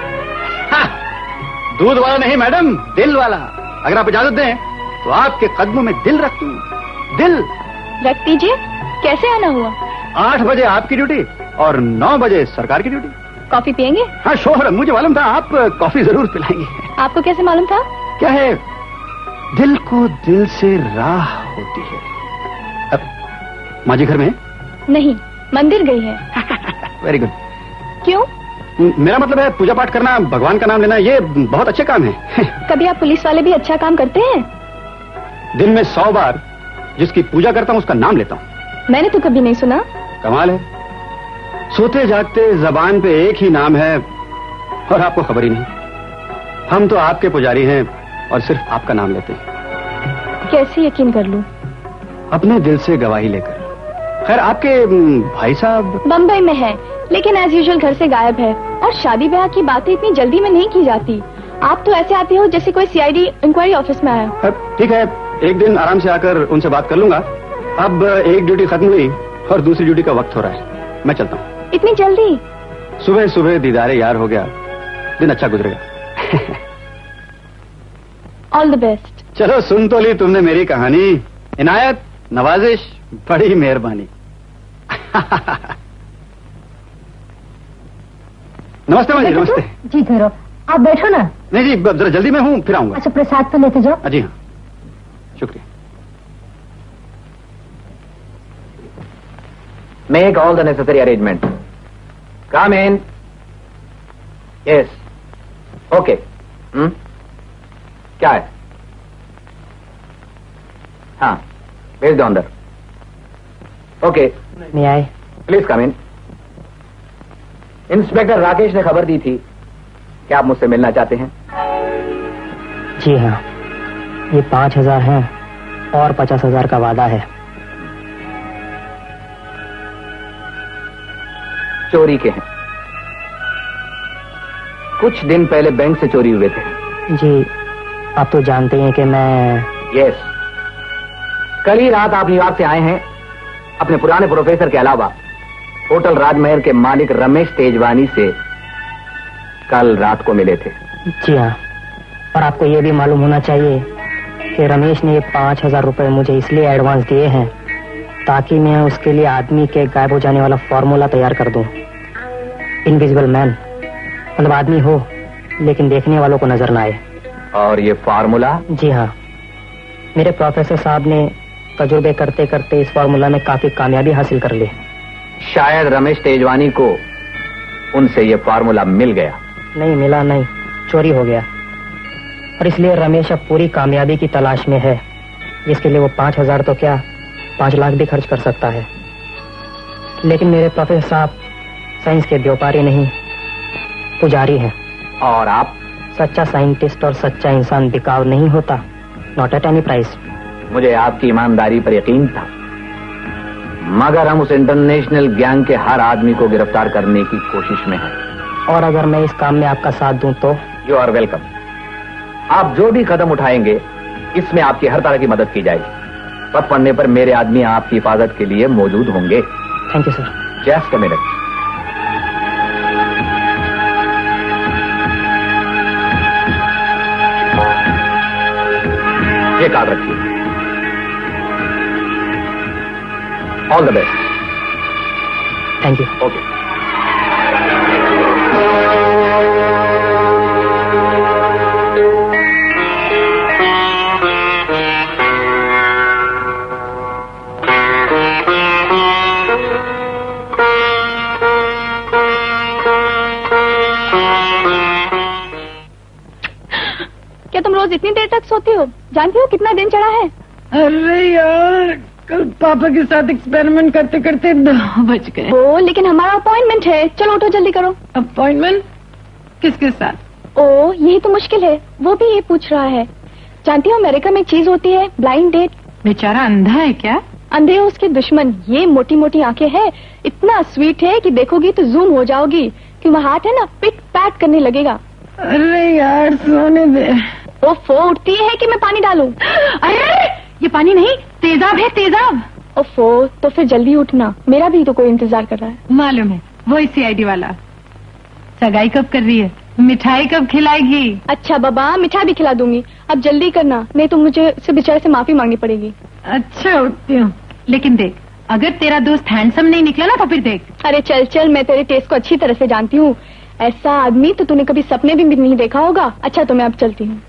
दूध वाला नहीं मैडम, दिल वाला। अगर आप इजाजत दें तो आपके कदमों में दिल रख दूं। दिल रख दीजिए। कैसे आना हुआ? 8 बजे आपकी ड्यूटी और 9 बजे सरकार की ड्यूटी। कॉफी पियेंगे? हाँ शोहर, मुझे मालूम था आप कॉफी जरूर पिलाएंगे। आपको कैसे मालूम था? क्या है, दिल को दिल से राह होती है। अब माँ जी घर में? नहीं, मंदिर गई है। Very good. क्यों? मेरा मतलब है पूजा पाठ करना, भगवान का नाम लेना, ये बहुत अच्छे काम है। कभी आप पुलिस वाले भी अच्छा काम करते हैं? दिन में 100 बार जिसकी पूजा करता हूँ उसका नाम लेता हूँ। मैंने तो कभी नहीं सुना। कमाल है, सोते जागते जबान पे एक ही नाम है और आपको खबर ही नहीं। हम तो आपके पुजारी हैं और सिर्फ आपका नाम लेते हैं। कैसे यकीन कर लूं? अपने दिल से गवाही लेकर। खैर, आपके भाई साहब बम्बई में है, लेकिन एज यूजुअल घर से गायब है। और शादी ब्याह की बातें इतनी जल्दी में नहीं की जाती। आप तो ऐसे आते हो जैसे कोई सीआईडी इंक्वायरी ऑफिस में आया। ठीक है, एक दिन आराम से आकर उनसे बात कर लूंगा। अब एक ड्यूटी खत्म हुई और दूसरी ड्यूटी का वक्त हो रहा है, मैं चलता हूँ। इतनी जल्दी? सुबह सुबह दीदारे यार हो गया, दिन अच्छा गुजरेगा। All the best. चलो, सुन तो ली तुमने मेरी कहानी। इनायत, नवाजिश, बड़ी मेहरबानी। नमस्ते माँ जी। नमस्ते जी। धीरो, आप बैठो ना। नहीं जी, जरा जल्दी में हूँ, फिर आऊंगा। अच्छा, प्रसाद तो लेते जाओ। जी हाँ, शुक्रिया। Make all the necessary arrangements. Come in. Yes. Okay. क्या है? हाँ, भेज दो अंदर। Okay. नहीं आए। Please come in. Inspector Rakesh ने खबर दी थी कि आप मुझसे मिलना चाहते हैं। जी हाँ, ये 5,000 है और 50,000 का वादा है। चोरी के हैं। कुछ दिन पहले बैंक से चोरी हुए थे। जी, आप तो जानते हैं कि मैं... यस, कल ही रात आप न्यूयॉर्क से आए हैं। अपने पुराने प्रोफेसर के अलावा होटल राजमहल के मालिक रमेश तेजवानी से कल रात को मिले थे। जी हाँ, और आपको ये भी मालूम होना चाहिए कि रमेश ने 5,000 रुपए मुझे इसलिए एडवांस दिए हैं ताकि मैं उसके लिए आदमी के गायब हो जाने वाला फॉर्मूला तैयार कर दूं। इनविजिबल मैन, मतलब आदमी हो लेकिन देखने वालों को नजर ना आए। और ये फार्मूला? जी हाँ, मेरे प्रोफेसर साहब ने तजुर्बे करते करते इस फार्मूला में काफी कामयाबी हासिल कर ली। शायद रमेश तेजवानी को उनसे ये फार्मूला मिल गया। नहीं मिला, नहीं, चोरी हो गया। और इसलिए रमेश अब पूरी कामयाबी की तलाश में है, जिसके लिए वो 5,000 तो क्या 5 लाख भी खर्च कर सकता है। लेकिन मेरे प्रोफेसर साहब साइंस के व्यापारी नहीं, पुजारी हैं। और आप? सच्चा साइंटिस्ट और सच्चा इंसान बिकाऊ नहीं होता, नॉट एट एनी प्राइस। मुझे आपकी ईमानदारी पर यकीन था, मगर हम उस इंटरनेशनल गैंग के हर आदमी को गिरफ्तार करने की कोशिश में हैं। और अगर मैं इस काम में आपका साथ दूं तो? You are welcome. आप जो भी कदम उठाएंगे इसमें आपकी हर तरह की मदद की जाएगी। वक्त पड़ने पर मेरे आदमी आपकी हिफाजत के लिए मौजूद होंगे। Thank you sir. Just a minute. ये कार्ड रखिए। All the best. Thank you. Okay. क्या तुम रोज इतनी देर तक सोती हो? जानती हो कितना दिन चढ़ा है? अरे यार, कल पापा के साथ एक्सपेरिमेंट करते करते 2 बज गए। ओ, लेकिन हमारा अपॉइंटमेंट है। चलो उठो, जल्दी करो। अपॉइंटमेंट किसके साथ? ओ, यही तो मुश्किल है। वो भी ये पूछ रहा है। जानती हो अमेरिका में एक चीज होती है, ब्लाइंड डेट। बेचारा अंधा है क्या? अंधे हो उसके दुश्मन। ये मोटी मोटी आंखें है, इतना स्वीट है कि देखोगी तो जूम हो जाओगी। कि वह हाथ है ना, पिट पैट करने लगेगा। अरे यार सोने दे। ओफो, उठती है कि मैं पानी डालूं? अरे ये पानी नहीं, तेजाब है, तेजाब। ओफो, तो फिर जल्दी उठना, मेरा भी तो कोई इंतजार कर रहा है। मालूम है, वो CID वाला। सगाई कब कर रही है? मिठाई कब खिलाएगी? अच्छा बाबा, मिठाई भी खिला दूंगी। अब जल्दी करना, नहीं तो मुझे से बेचारे से माफी मांगनी पड़ेगी। अच्छा उठती हूँ, लेकिन देख, अगर तेरा दोस्त हैंडसम नहीं निकला ना तो फिर देख। अरे चल चल, मैं तेरे टेस्ट को अच्छी तरह से जानती हूँ। ऐसा आदमी तो तूने कभी सपने भी नहीं देखा होगा। अच्छा तो मैं अब चलती हूँ।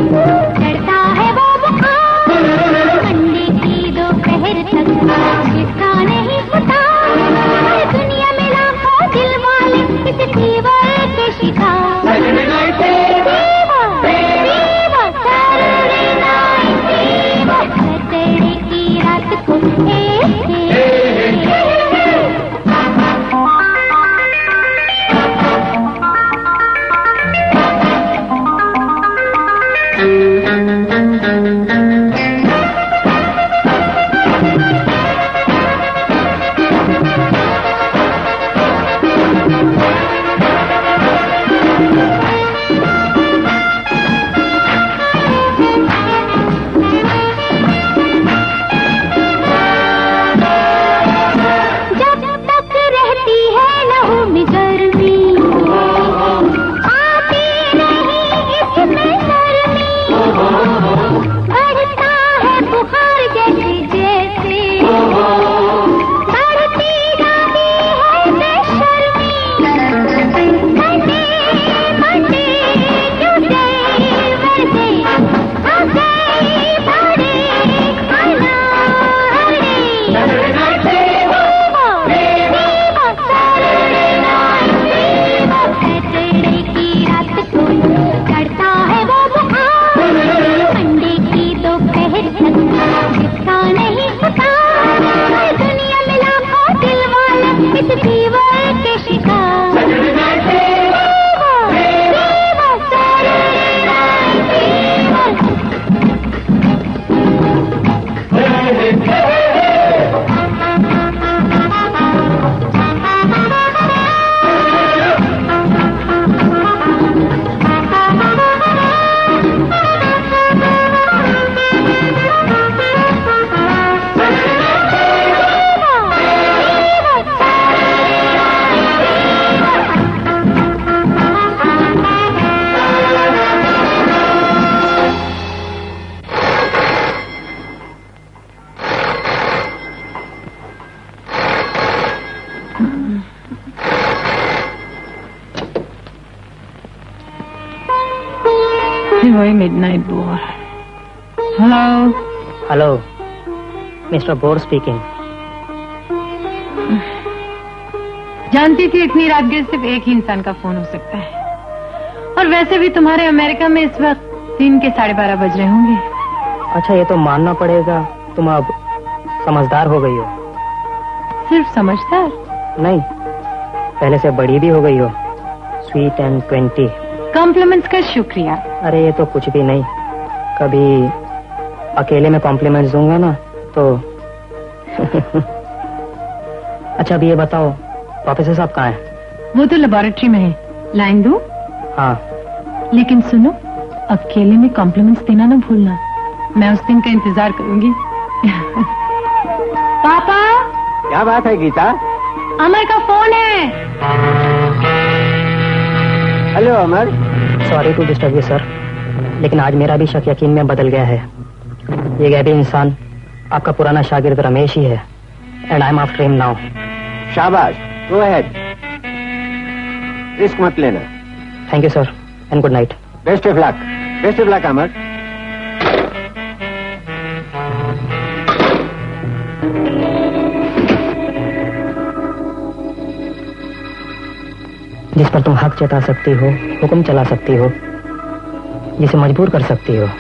चढ़ता है वो बुखार ठंडी की दोपहर तक, जिसका नहीं पता दुनिया में लाखों दिल वाले इस फीवर के शिकार। सैटरडे की रात को midnight bore. Hello. Hello. Mr. Bore speaking. जानती थी इतनी रात के सिर्फ एक ही इंसान का फोन हो सकता है, और वैसे भी तुम्हारे अमेरिका में इस वक्त 3 के 12:30 बज रहे होंगे। अच्छा, ये तो मानना पड़ेगा, तुम अब समझदार हो गई हो। सिर्फ समझदार? नहीं, पहले से बड़ी भी हो गई हो। Sweet and 20। कॉम्प्लीमेंट्स का शुक्रिया। अरे ये तो कुछ भी नहीं, कभी अकेले में कॉम्प्लीमेंट्स दूंगा ना तो अच्छा, अब ये बताओ, प्रोफेसर साहब कहाँ हैं? वो तो लेबोरेटरी में है। लाइन दूं? हाँ। लेकिन सुनो, अकेले में कॉम्प्लीमेंट्स देना ना भूलना, मैं उस दिन का इंतजार करूंगी। पापा। क्या बात है गीता? अमर का फोन है। Hello Amar. Sorry to disturb you sir, लेकिन आज मेरा भी शक यकीन में बदल गया है। ये गैबी इंसान आपका पुराना शागिर्द रमेश ही है, and I am after him now. शाबाश, गो अहेड, रिस्क मत लेना। Thank you sir, and good night. Best of luck. Best of luck Amar. जिस पर तुम हक जता सकती हो, हुक्म चला सकती हो, जिसे मजबूर कर सकती हो।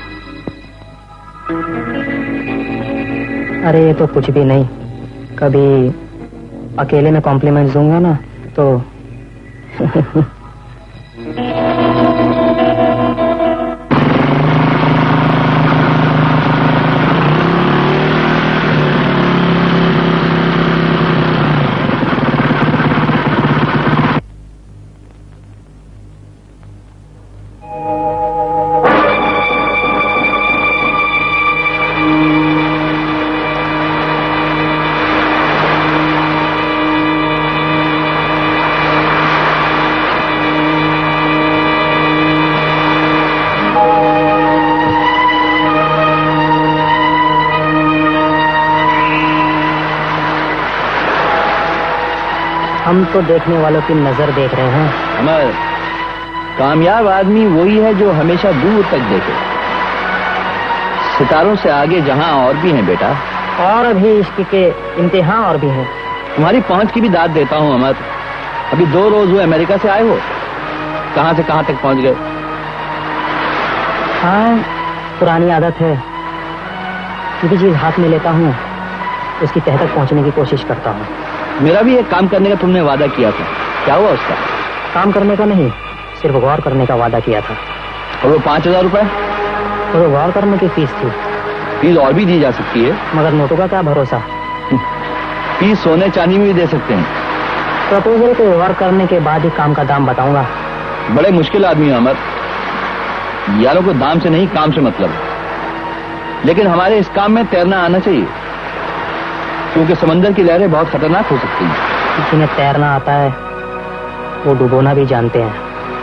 अरे ये तो कुछ भी नहीं, कभी अकेले में कॉम्प्लीमेंट्स दूंगा ना तो हम तो देखने वालों की नजर देख रहे हैं। अमर, कामयाब आदमी वही है जो हमेशा दूर तक देखे, सितारों से आगे जहां और भी हैं बेटा, और अभी इश्क के इम्तिहान और भी हैं। तुम्हारी पहुंच की भी दाद देता हूं अमर। अभी 2 रोज हुए अमेरिका से आए हो, कहां से कहां तक पहुंच गए? हाँ, पुरानी आदत है, किसी चीज हाथ में लेता हूँ उसकी तह तक पहुंचने की कोशिश करता हूँ। मेरा भी एक काम करने का तुमने वादा किया था, क्या हुआ उसका? काम करने का नहीं, सिर्फ गौर करने का वादा किया था। और वो 5000 रुपए? तो वो गौर करने की फीस थी। फीस और भी दी जा सकती है, मगर नोटों का क्या भरोसा। फीस सोने चांदी में भी दे सकते हैं। प्रपोजल को गौर करने के बाद ही काम का दाम बताऊंगा। बड़े मुश्किल आदमी है अमर, यारों को दाम से नहीं काम से मतलब। लेकिन हमारे इस काम में तैरना आना चाहिए, क्योंकि समंदर की लहरें बहुत खतरनाक हो सकती हैं। जिन्हें तैरना आता है वो डुबोना भी जानते हैं।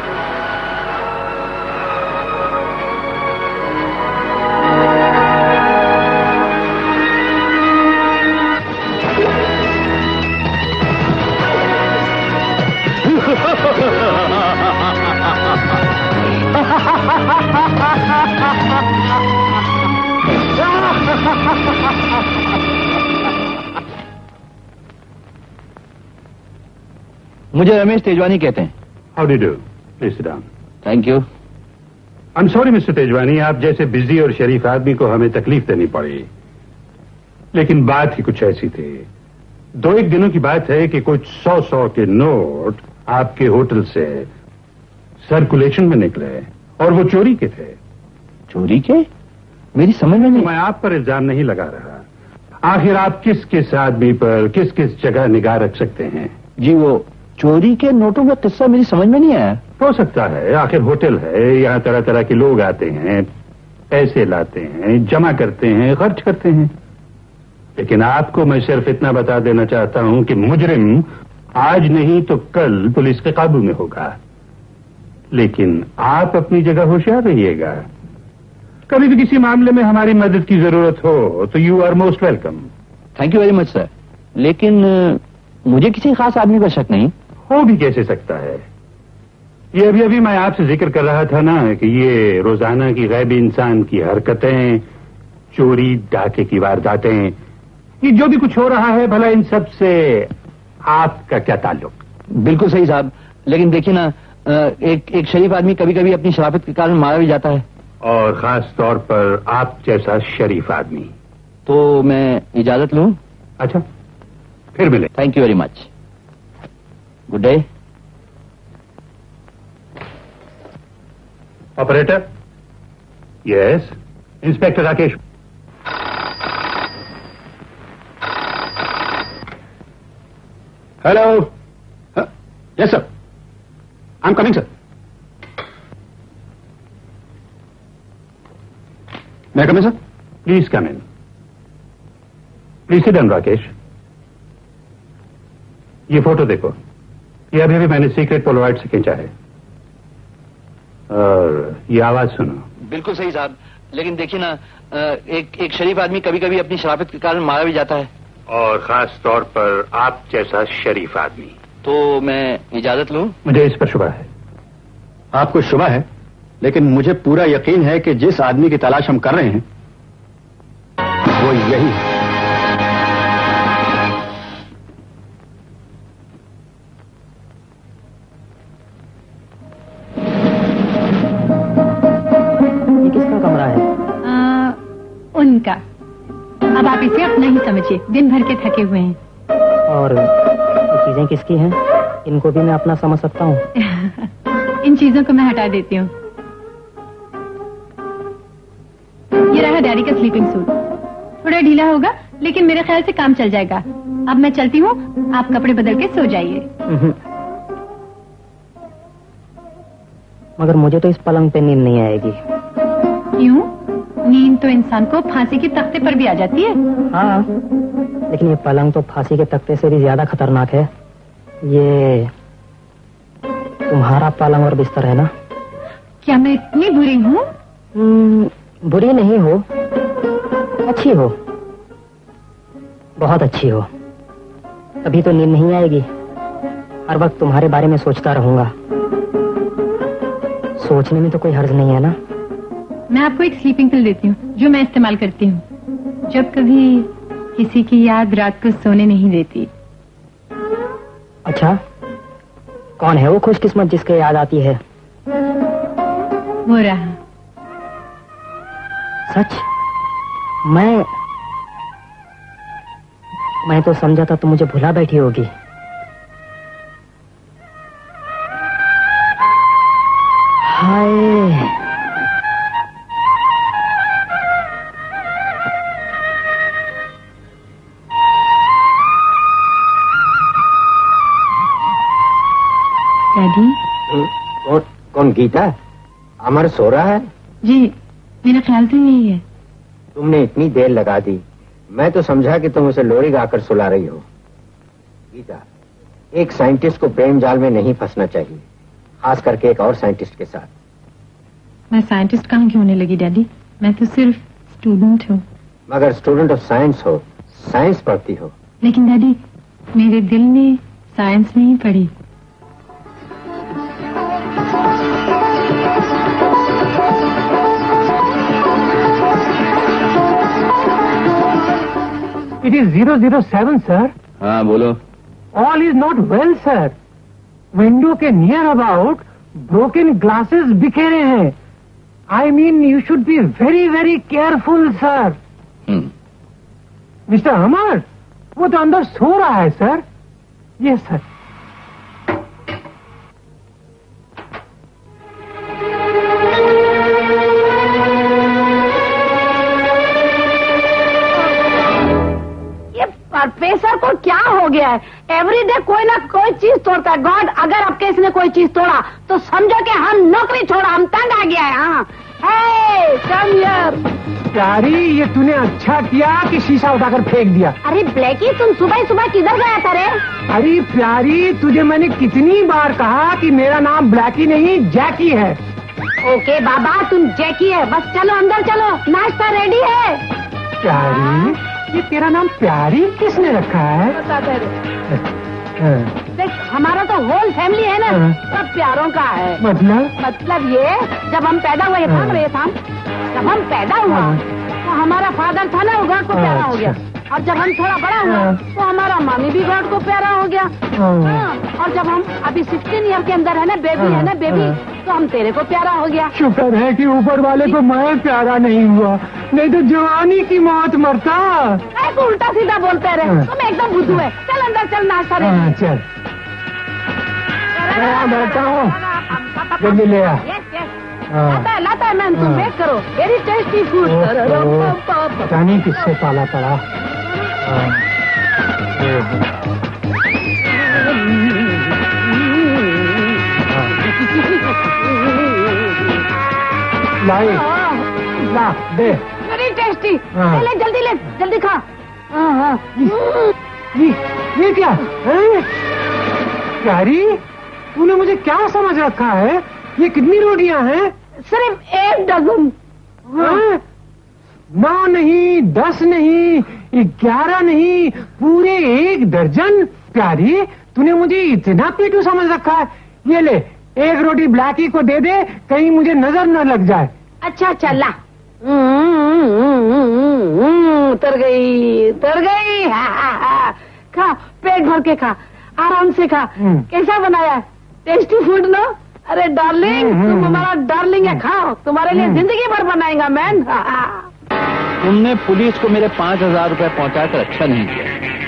मुझे रमेश तेजवानी कहते हैं। How do do, please sit down. Thank you. I am sorry mister Tejwani, आप जैसे बिजी और शरीफ आदमी को हमें तकलीफ देनी पड़ी, लेकिन बात ही कुछ ऐसी थी। 2-1 दिनों की बात है कि कुछ 100 के नोट आपके होटल से सर्कुलेशन में निकले और वो चोरी के थे। चोरी के? मेरी समझ में नहीं। मैं आप पर इल्जाम नहीं लगा रहा। आखिर आप किस किस आदमी पर किस किस जगह निगाह रख सकते हैं? जी, वो चोरी के नोटों का किस्सा मेरी समझ में नहीं आया। हो सकता है, आखिर होटल है, यहाँ तरह तरह के लोग आते हैं, पैसे लाते हैं, जमा करते हैं, खर्च करते हैं। लेकिन आपको मैं सिर्फ इतना बता देना चाहता हूं कि मुजरिम आज नहीं तो कल पुलिस के काबू में होगा। लेकिन आप अपनी जगह होशियार रहिएगा। कभी भी किसी मामले में हमारी मदद की जरूरत हो तो you are most welcome. Thank you very much sir. लेकिन मुझे किसी खास आदमी पर शक नहीं। हो भी कैसे सकता है? ये अभी मैं आपसे जिक्र कर रहा था ना कि ये रोजाना की गैबी इंसान की हरकतें, चोरी डाके की वारदातें, ये जो भी कुछ हो रहा है, भला इन सब से आपका क्या ताल्लुक? बिल्कुल सही साहब, लेकिन देखिए ना, एक शरीफ आदमी कभी कभी अपनी शराफत के कारण मारा भी जाता है। और खास तौर पर आप जैसा शरीफ आदमी। तो मैं इजाजत लूं? अच्छा, फिर मिले। Thank you very much. Good day. Operator. Yes, inspector Rakesh. Hello. Yes sir, I am coming sir. मैं come in sir? Please come in. Please sit down Rakesh. ये फोटो देखो, ये अभी मैंने सीक्रेट पोलराइड से खींचा है। और ये आवाज सुनो। बिल्कुल सही साहब, लेकिन देखिए ना, एक शरीफ आदमी कभी कभी अपनी शराफत के कारण मारा भी जाता है। और खास तौर पर आप जैसा शरीफ आदमी। तो मैं इजाजत लूं? मुझे इस पर शुबा है। आपको शुबा है, लेकिन मुझे पूरा यकीन है कि जिस आदमी की तलाश हम कर रहे हैं वो यही है। ये किसका कमरा है? उनका। अब आप इसे अपना ही समझिए, दिन भर के थके हुए हैं। और ये चीजें किसकी हैं? इनको भी मैं अपना समझ सकता हूँ। इन चीजों को मैं हटा देती हूँ। ये रहा डैडी का स्लीपिंग सूट। थोड़ा ढीला होगा, लेकिन मेरे ख्याल से काम चल जाएगा। अब मैं चलती हूँ, आप कपड़े बदल के सो जाइए। मगर मुझे तो इस पलंग पे नींद नहीं आएगी। क्यों? नींद तो इंसान को फांसी के तख्ते पर भी आ जाती है। हाँ, लेकिन ये पलंग तो फांसी के तख्ते से भी ज्यादा खतरनाक है। ये तुम्हारा पलंग और बिस्तर है ना? क्या मैं इतनी बुरी हूँ? बुरी नहीं हो, अच्छी हो, बहुत अच्छी हो। अभी तो नींद नहीं आएगी, हर वक्त तुम्हारे बारे में सोचता रहूंगा। सोचने में तो कोई हर्ज नहीं है ना? मैं आपको एक स्लीपिंग पिल देती हूँ जो मैं इस्तेमाल करती हूँ जब कभी किसी की याद रात को सोने नहीं देती। अच्छा, कौन है वो खुशकिस्मत जिसके याद आती है? वो रहा। सच? मैं तो समझा था तुम मुझे भुला बैठी होगी। Hi, daddy. कौन गीता? अमर सो रहा है? जी, मेरा ख्याल तो यही है। तुमने इतनी देर लगा दी, मैं तो समझा कि तुम उसे लोरी गाकर सुला रही हो। गीता, एक साइंटिस्ट को प्रेम जाल में नहीं फंसना चाहिए, खास करके एक और साइंटिस्ट के साथ। मैं साइंटिस्ट कहाँ की होने लगी डैडी? मैं तो सिर्फ स्टूडेंट हूँ। मगर स्टूडेंट ऑफ साइंस हो, साइंस पढ़ती हो। लेकिन डैडी, मेरे दिल ने साइंस नहीं पढ़ी। It is 007, sir. हाँ बोलो। All is not well, sir. Window के near about broken glasses बिखेरे हैं. I mean, you should be very, very careful, sir. Mr. Amar, वो तो अंदर सो रहा है, sir. Yes, sir. प्रोफेसर को क्या हो गया है? एवरीडे कोई ना कोई चीज तोड़ता है। गॉड, अगर आपके इसने कोई चीज तोड़ा तो समझो कि हम नौकरी छोड़ा, हम तंग आ गया है। हाँ, हे कम हियर। प्यारी, ये तूने अच्छा किया कि शीशा उठाकर फेंक दिया। अरे ब्लैकी, तुम सुबह सुबह किधर गया था रे? अरे प्यारी, तुझे मैंने कितनी बार कहा कि मेरा नाम ब्लैकी नहीं जैकी है। ओके बाबा, तुम जैकी है। बस चलो अंदर चलो, नाश्ता रेडी है। प्यारी, ये तेरा नाम प्यारी किसने रखा है? बताते देख, हमारा तो होल फैमिली है ना, सब प्यारों का है। मतलब ये, जब हम पैदा हुए जब हम पैदा हुआ तो हमारा फादर था ना, वो गॉड को प्यारा हो गया। और जब हम थोड़ा बड़ा हुआ तो हमारा मामी भी गॉड को प्यारा हो गया। और जब हम अभी 16 ईयर के अंदर है ना बेबी, तो हम तेरे को प्यारा हो गया। शुक्र है कि ऊपर वाले को मैं प्यारा नहीं हुआ, नहीं तो जवानी की मौत मरता। ऐसे उल्टा सीधा बोलते रहे, तुम एकदम बुद्धू है। चल अंदर चल, नाश्ता दे। चल बैठा हूँ, जल्दी ले आ। लाता है मैम, तुम वेट करो। Very tasty food. पता नहीं किससे पाला पड़ा। ला दे। Very tasty. ले जल्दी खा। ये क्या है? प्यारी, तूने मुझे क्या समझ रखा है? ये कितनी रोटियां हैं? सिर्फ 1 डजन। 9 नहीं, 10 नहीं, 11 नहीं, पूरे 1 दर्जन। प्यारी, तूने मुझे इतना पेटू समझ रखा है? ये ले, 1 रोटी ब्लैकी को दे दे, कहीं मुझे नजर न लग जाए। अच्छा ला। उतर गई। खा, पेट भर के खा, आराम से खा। कैसा बनाया? टेस्टी फूड ना? अरे डार्लिंग, तुम हमारा डार्लिंग है, खाओ। तुम्हारे लिए जिंदगी भर बनाएगा मैन। तुमने पुलिस को मेरे 5,000 रुपए पहुंचाकर अच्छा नहीं किया,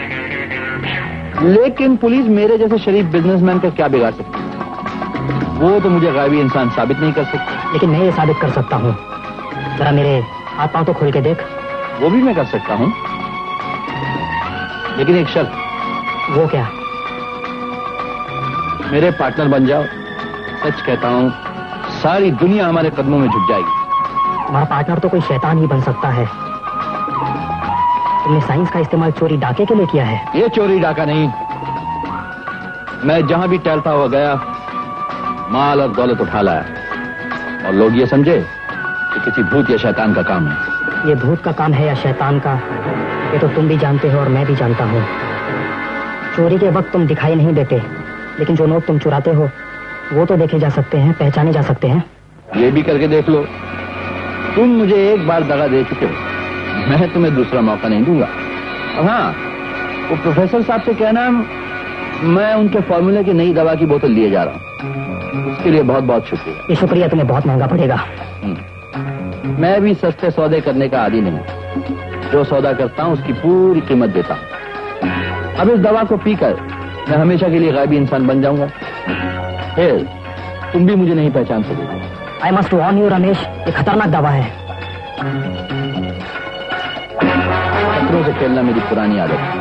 लेकिन पुलिस मेरे जैसे शरीफ बिजनेसमैन का क्या बिगाड़ सकती है? वो तो मुझे गायबी इंसान साबित नहीं कर सकती। लेकिन मैं ये साबित कर सकता हूँ। जरा मेरे हाथ पांव तो खोल के देख। वो भी मैं कर सकता हूँ, लेकिन एक शर्त। वो क्या? मेरे पार्टनर बन जाओ। सच कहता हूँ, सारी दुनिया हमारे कदमों में झुक जाएगी। तुम्हारा पार्टनर तो कोई शैतान ही बन सकता है। तुमने साइंस का इस्तेमाल चोरी डाके के लिए किया है। ये चोरी डाका नहीं, मैं जहां भी टहलता हुआ गया, माल और दौलत उठा लाया, और लोग ये समझे कि किसी भूत या शैतान का काम है। ये भूत का काम है या शैतान का, ये तो तुम भी जानते हो और मैं भी जानता हूँ। चोरी के वक्त तुम दिखाई नहीं देते, लेकिन जो नोट तुम चुराते हो वो तो देखे जा सकते हैं, पहचाने जा सकते हैं। ये भी करके देख लो। तुम मुझे एक बार दगा दे चुके हो, मैं तुम्हें दूसरा मौका नहीं दूंगा। हाँ, वो प्रोफेसर साहब से कहना मैं उनके फॉर्मूले की नई दवा की बोतल लिए जा रहा हूँ, उसके लिए बहुत बहुत शुक्रिया। ये शुक्रिया तुम्हें बहुत महंगा पड़ेगा। मैं भी सस्ते सौदे करने का आदी नहीं, जो सौदा करता हूँ उसकी पूरी कीमत देता हूँ। अब इस दवा को पीकर मैं हमेशा के लिए गायबी इंसान बन जाऊंगा, फिर तुम भी मुझे नहीं पहचान सकोगे। I must warn you Ramesh, ये खतरनाक दवा है। खतरों से खेलना मेरी पुरानी आदत है।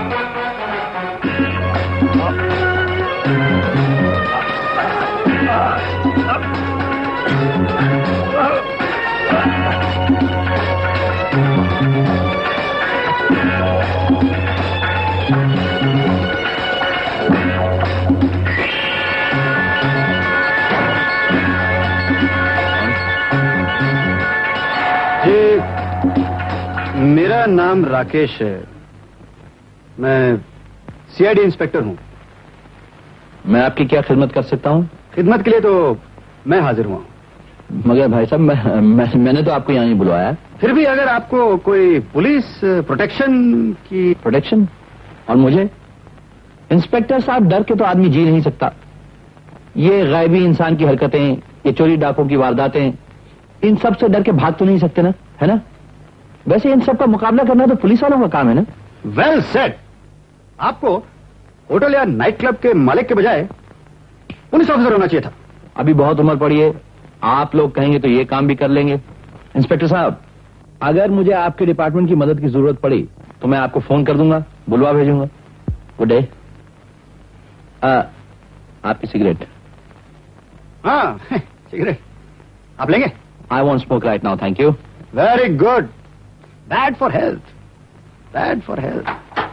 मेरा नाम राकेश है, मैं सीआईडी इंस्पेक्टर हूं। मैं आपकी क्या खिदमत कर सकता हूं? खिदमत के लिए तो मैं हाजिर हुआ हूं। मगर भाई साहब मैंने तो आपको यहाँ नहीं बुलवाया। फिर भी अगर आपको कोई पुलिस प्रोटेक्शन की। प्रोटेक्शन? और मुझे? इंस्पेक्टर साहब, डर के तो आदमी जी नहीं सकता। ये गायबी इंसान की हरकतें, ये चोरी डाकों की वारदातें, इन सब से डर के भाग तो नहीं सकते ना, है ना? वैसे इन सब का मुकाबला करना तो पुलिस वालों का काम है ना। Well said. आपको होटल या नाइट क्लब के मालिक के बजाय पुलिस ऑफिसर होना चाहिए था। अभी बहुत उम्र पड़ी है, आप लोग कहेंगे तो ये काम भी कर लेंगे। इंस्पेक्टर साहब, अगर मुझे आपके डिपार्टमेंट की मदद की जरूरत पड़ी तो मैं आपको फोन कर दूंगा, बुलवा भेजूंगा। Good day. आपकी सिगरेट? हाँ, सिगरेट आप लेंगे? I won't smoke right now, thank you. Very good. Bad for health, bad for health.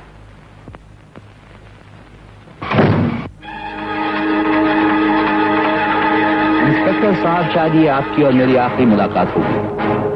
Inspector साहब, शायद ये आपकी और मेरी आखिरी मुलाकात होगी।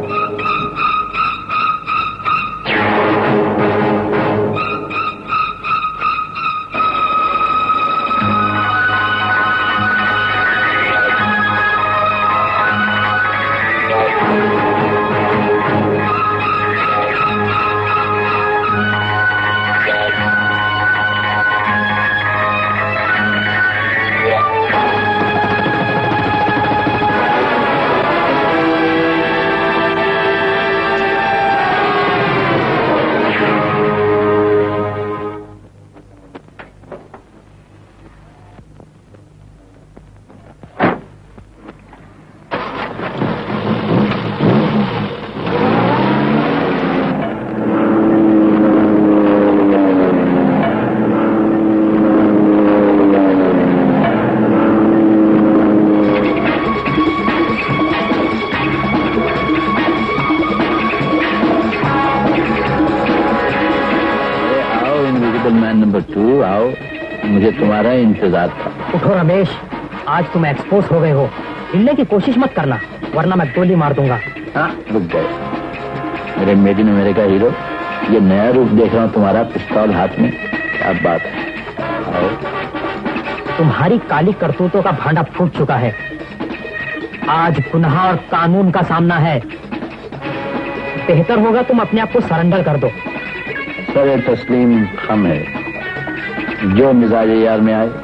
मुझे तुम्हारा इंतजार था। उठो रमेश, आज तुम एक्सपोज हो गए हो। हिलने की कोशिश मत करना, वरना मैं गोली मार दूंगा। हाँ, रुक गए मेरे मेड इन अमेरिका हीरो। ये नया रूप देख रहा हूँ तुम्हारा, पिस्तौल हाथ में, क्या बात है। आओ। तुम्हारी काली करतूतों का भांडा फूट चुका है। आज गुनाह और कानून का सामना है। बेहतर होगा तुम अपने आप को सरेंडर कर दो। सर तस्लीम खम है, जो मिजाज यार में आए।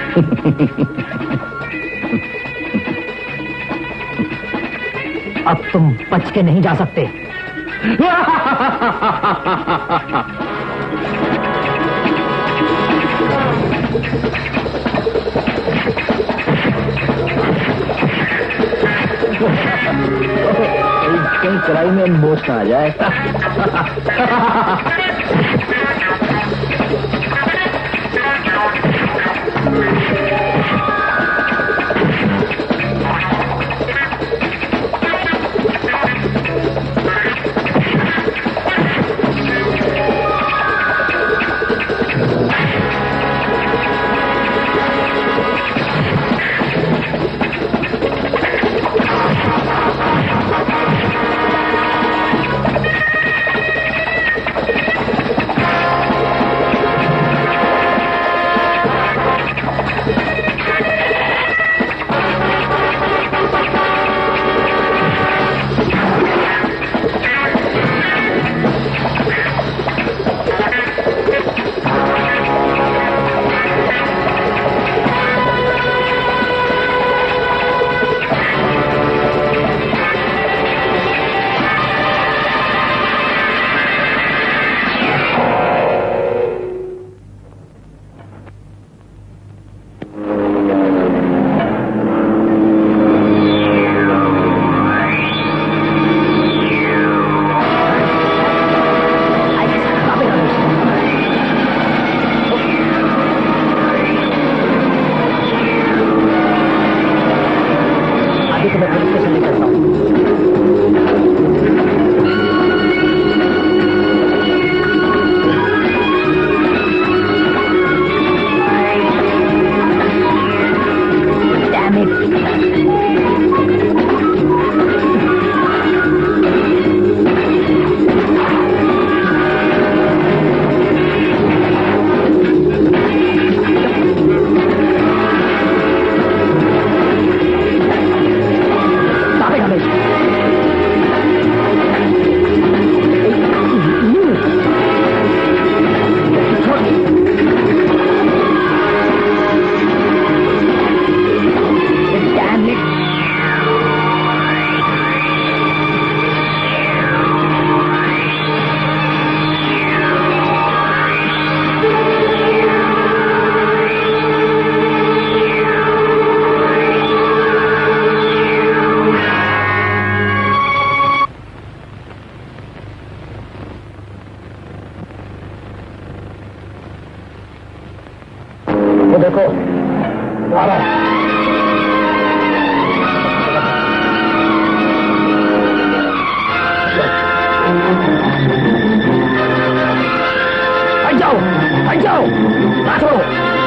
अब तुम बच के नहीं जा सकते। कहीं कड़ाई में मोच ना आ जाए। देखो आ रहा है। हट जाओ ना छोड़ो।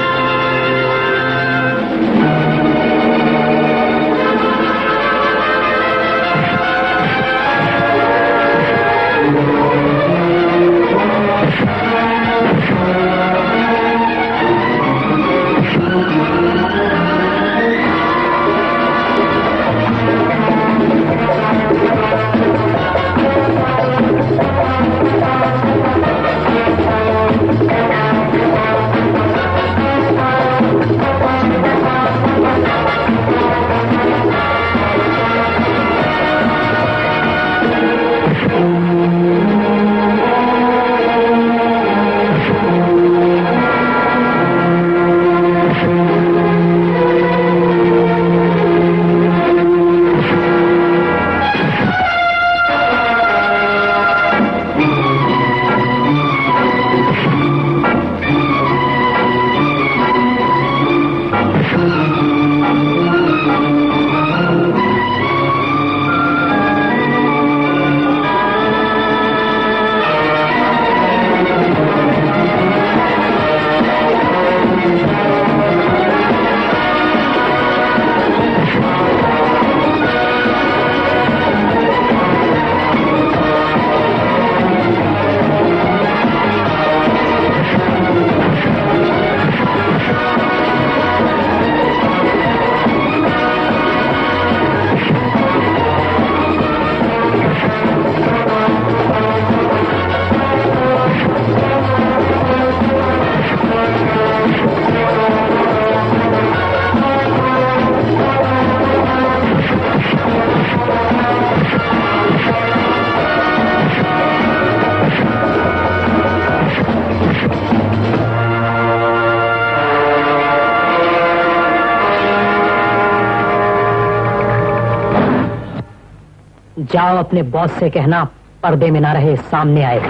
जाओ अपने बॉस से कहना पर्दे में ना रहे, सामने आए।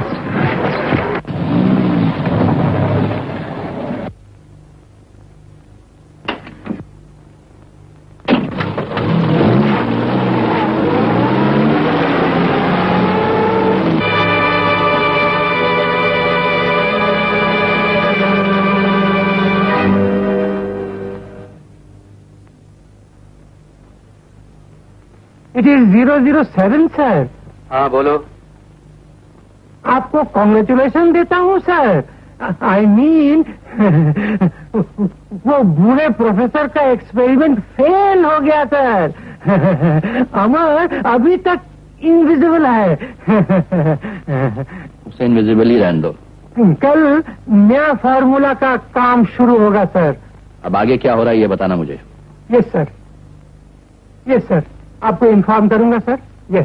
It is 007 sir. हाँ बोलो। आपको कॉन्ग्रेचुलेशन देता हूँ सर। आई मीन वो बूढ़े प्रोफेसर का एक्सपेरिमेंट फेल हो गया सर। अमर अभी तक इनविजिबल है। उसे इनविजिबल ही रहने दो। कल नया फार्मूला का काम शुरू होगा सर। अब आगे क्या हो रहा है ये बताना मुझे। यस सर, यस सर, आपको इन्फॉर्म करूंगा sir. Yes.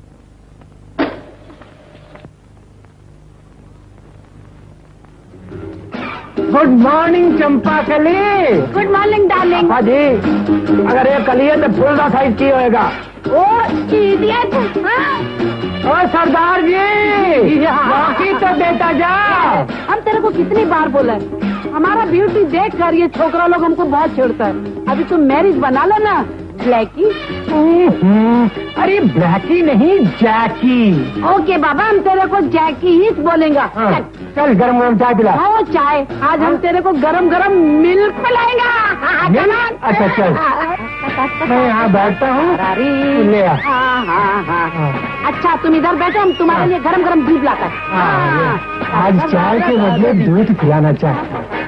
Good morning Champakali. Good morning darling. हाँ जी, अगर ये कलिए तो फुल दा साइज की होएगा। ओ इडियट। ओ सरदार जी, बाकी तो देता जा। हम तेरे को कितनी बार बोला है, हमारा ब्यूटी देख कर ये छोकरा लोग हमको बहुत छेड़ता है। अभी तुम मैरिज बना लो ना ब्लैकी। अरे ब्लैकी नहीं, जैकी। ओके बाबा, हम तेरे को जैकी ही बोलेंगे। चल गरम गरम चाय पिला। हाँ चाय, आज हम तेरे को गरम गरम मिल्क पिलाएंगे। अच्छा चल, मैं यहाँ बैठता हूँ, ले आ। हाँ। अच्छा तुम इधर बैठो, हम तुम्हारे लिए गरम गरम दूध लाता है। आज चाय के बदले दूध पिलाना चाहता हूँ।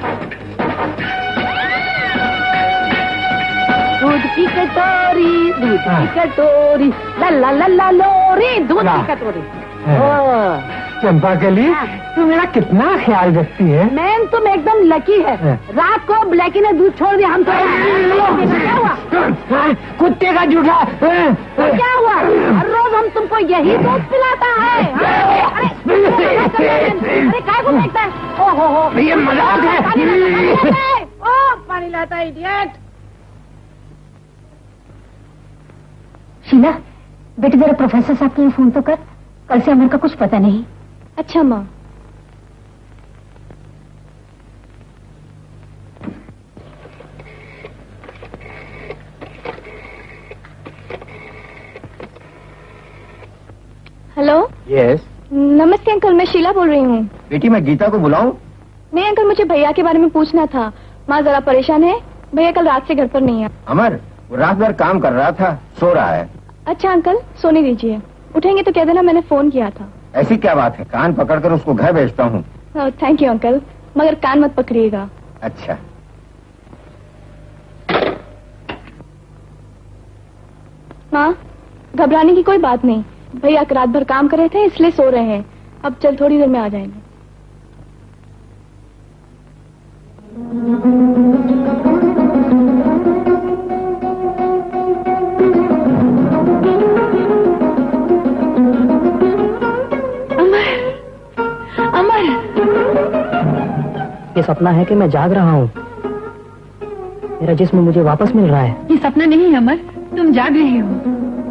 दूध की कटोरी, दूध की कटोरी, लल्ला लल्ला लोरी, दूध की कटोरी। चंपा के लिए तू मेरा कितना ख्याल रखती है। मैम तुम एकदम लकी है। रात को ब्लैकी ने दूध छोड़ दिया, हम तो क्या हुआ? कुत्ते का जूठा। क्या हुआ? हर रोज हम तुमको यही दूध पिलाता है। अरे काय को फेंकता है? ओहो ये मजाक है। ओ पानी लाता है इडियट। शीला बेटे जरा प्रोफेसर साहब के लिए फोन तो कर, कल से अमर का कुछ पता नहीं। अच्छा माँ। यस। नमस्ते अंकल, मैं शीला बोल रही हूँ। बेटी मैं गीता को बुलाऊं? नहीं अंकल, मुझे भैया के बारे में पूछना था। माँ जरा परेशान है, भैया कल रात से घर पर नहीं है। अमर, वो रात भर काम कर रहा था, सो रहा है। अच्छा अंकल, सोने दीजिए। उठेंगे तो कह देना मैंने फोन किया था। ऐसी क्या बात है, कान पकड़कर उसको घर भेजता हूँ। थैंक यू अंकल, मगर कान मत पकड़िएगा। अच्छा। माँ, घबराने की कोई बात नहीं। भैया रात भर काम कर रहे थे इसलिए सो रहे हैं। अब चल थोड़ी देर में आ जाएंगे। ये सपना है कि मैं जाग रहा हूँ। मेरा जिस्म मुझे वापस मिल रहा है। ये सपना नहीं है अमर, तुम जाग रहे हो।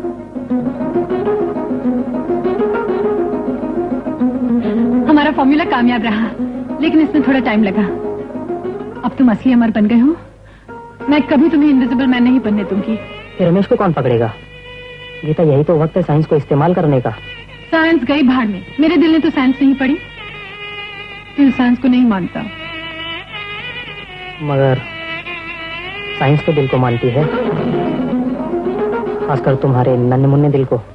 हमारा फॉर्मूला कामयाब रहा, लेकिन इसमें थोड़ा टाइम लगा। अब तुम असली अमर बन गए हो। मैं कभी तुम्हें इनविजिबल मैन नहीं बनने दूंगी। फिर रमेश को कौन पकड़ेगा? गीता, यही तो वक्त है साइंस को इस्तेमाल करने का। साइंस गई भाड़ में। मेरे दिल ने तो साइंस नहीं पढ़ी, फिर साइंस को नहीं मानता। मगर साइंस तो दिल को मानती है, खासकर तुम्हारे नन्हे मुन्ने दिल को।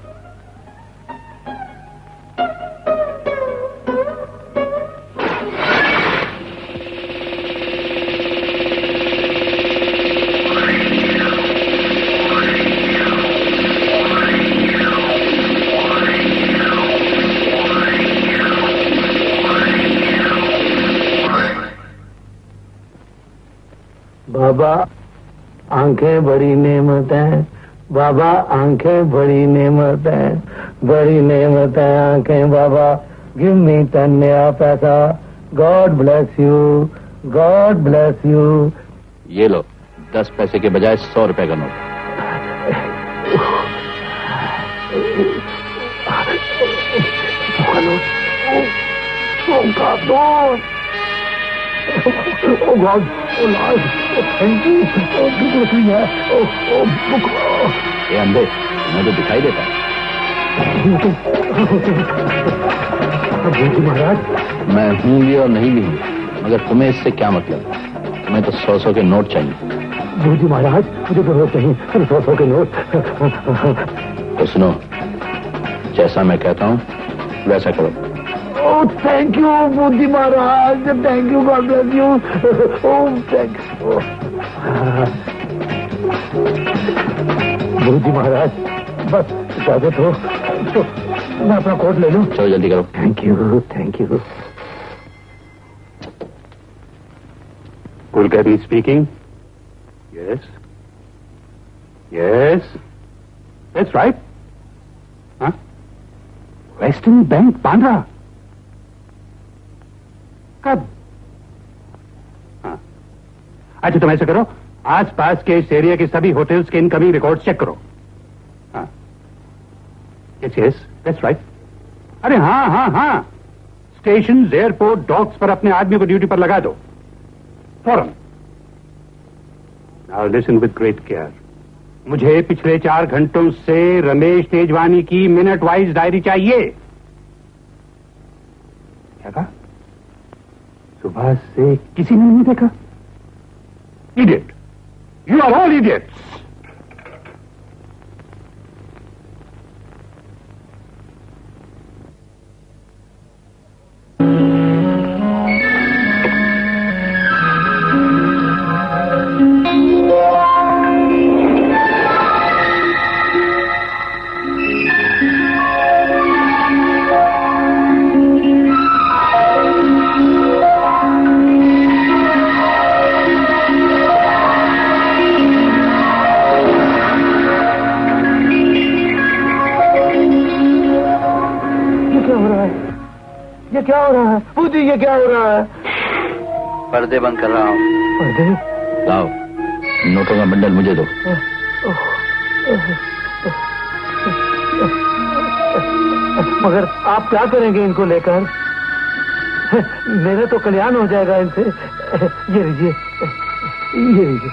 बाबा आंखें बड़ी नेमत है, बाबा आंखें बड़ी नेमत है, बड़ी नेमत है आंखें बाबा। गिव मी 10 नया पैसा। God bless you, God bless you. ये लो, 10 पैसे के बजाय 100 रुपए का note. Oh God! Oh Lord! Oh thank you! Oh बिल्कुल है। ये अंधे, मैं तो दिखाई देता। जी महाराज, मैं हूँ भी और नहीं भी हूँ, मगर तुम्हें इससे क्या मतलब? तुम्हें तो 100 के नोट चाहिए। जी महाराज, मुझे जरूरत नहीं 100 के नोट। तो सुनो, जैसा मैं कहता हूँ वैसा करो। Oh, thank you, Budi Maharaj. Thank you, God bless you. Oh, thank you. Budi Maharaj, बस इजाजत हो तो मैं अपना कोट ले लूं। चलो जल्दी करो। Thank you, thank you. Cool Captain speaking. Yes. Yes. That's right. Huh? Western Bank, Bandra. कब? हाँ। अच्छा तुम ऐसा करो, आसपास के इस एरिया के सभी होटल्स के इनकमिंग रिकॉर्ड चेक करो। हाँ। Yes yes, that's right. अरे हाँ हाँ हाँ, स्टेशन, एयरपोर्ट, डॉक्स पर अपने आदमी को ड्यूटी पर लगा दो फौरन। Now listen with great care. मुझे पिछले 4 घंटों से रमेश तेजवानी की मिनट वाइज डायरी चाहिए। क्या कहा? सुबह से किसी ने नहीं देखा? Idiot, you are all idiots. क्या हो रहा है बूदी? ये क्या हो रहा है? पर्दे बंद कर रहा हूँ। पर्दे? लाओ, नोटों का बंडल मुझे दो। मगर आप क्या करेंगे इनको लेकर? मेरा तो कल्याण हो जाएगा इनसे। ये लीजिए, ये लीजिए।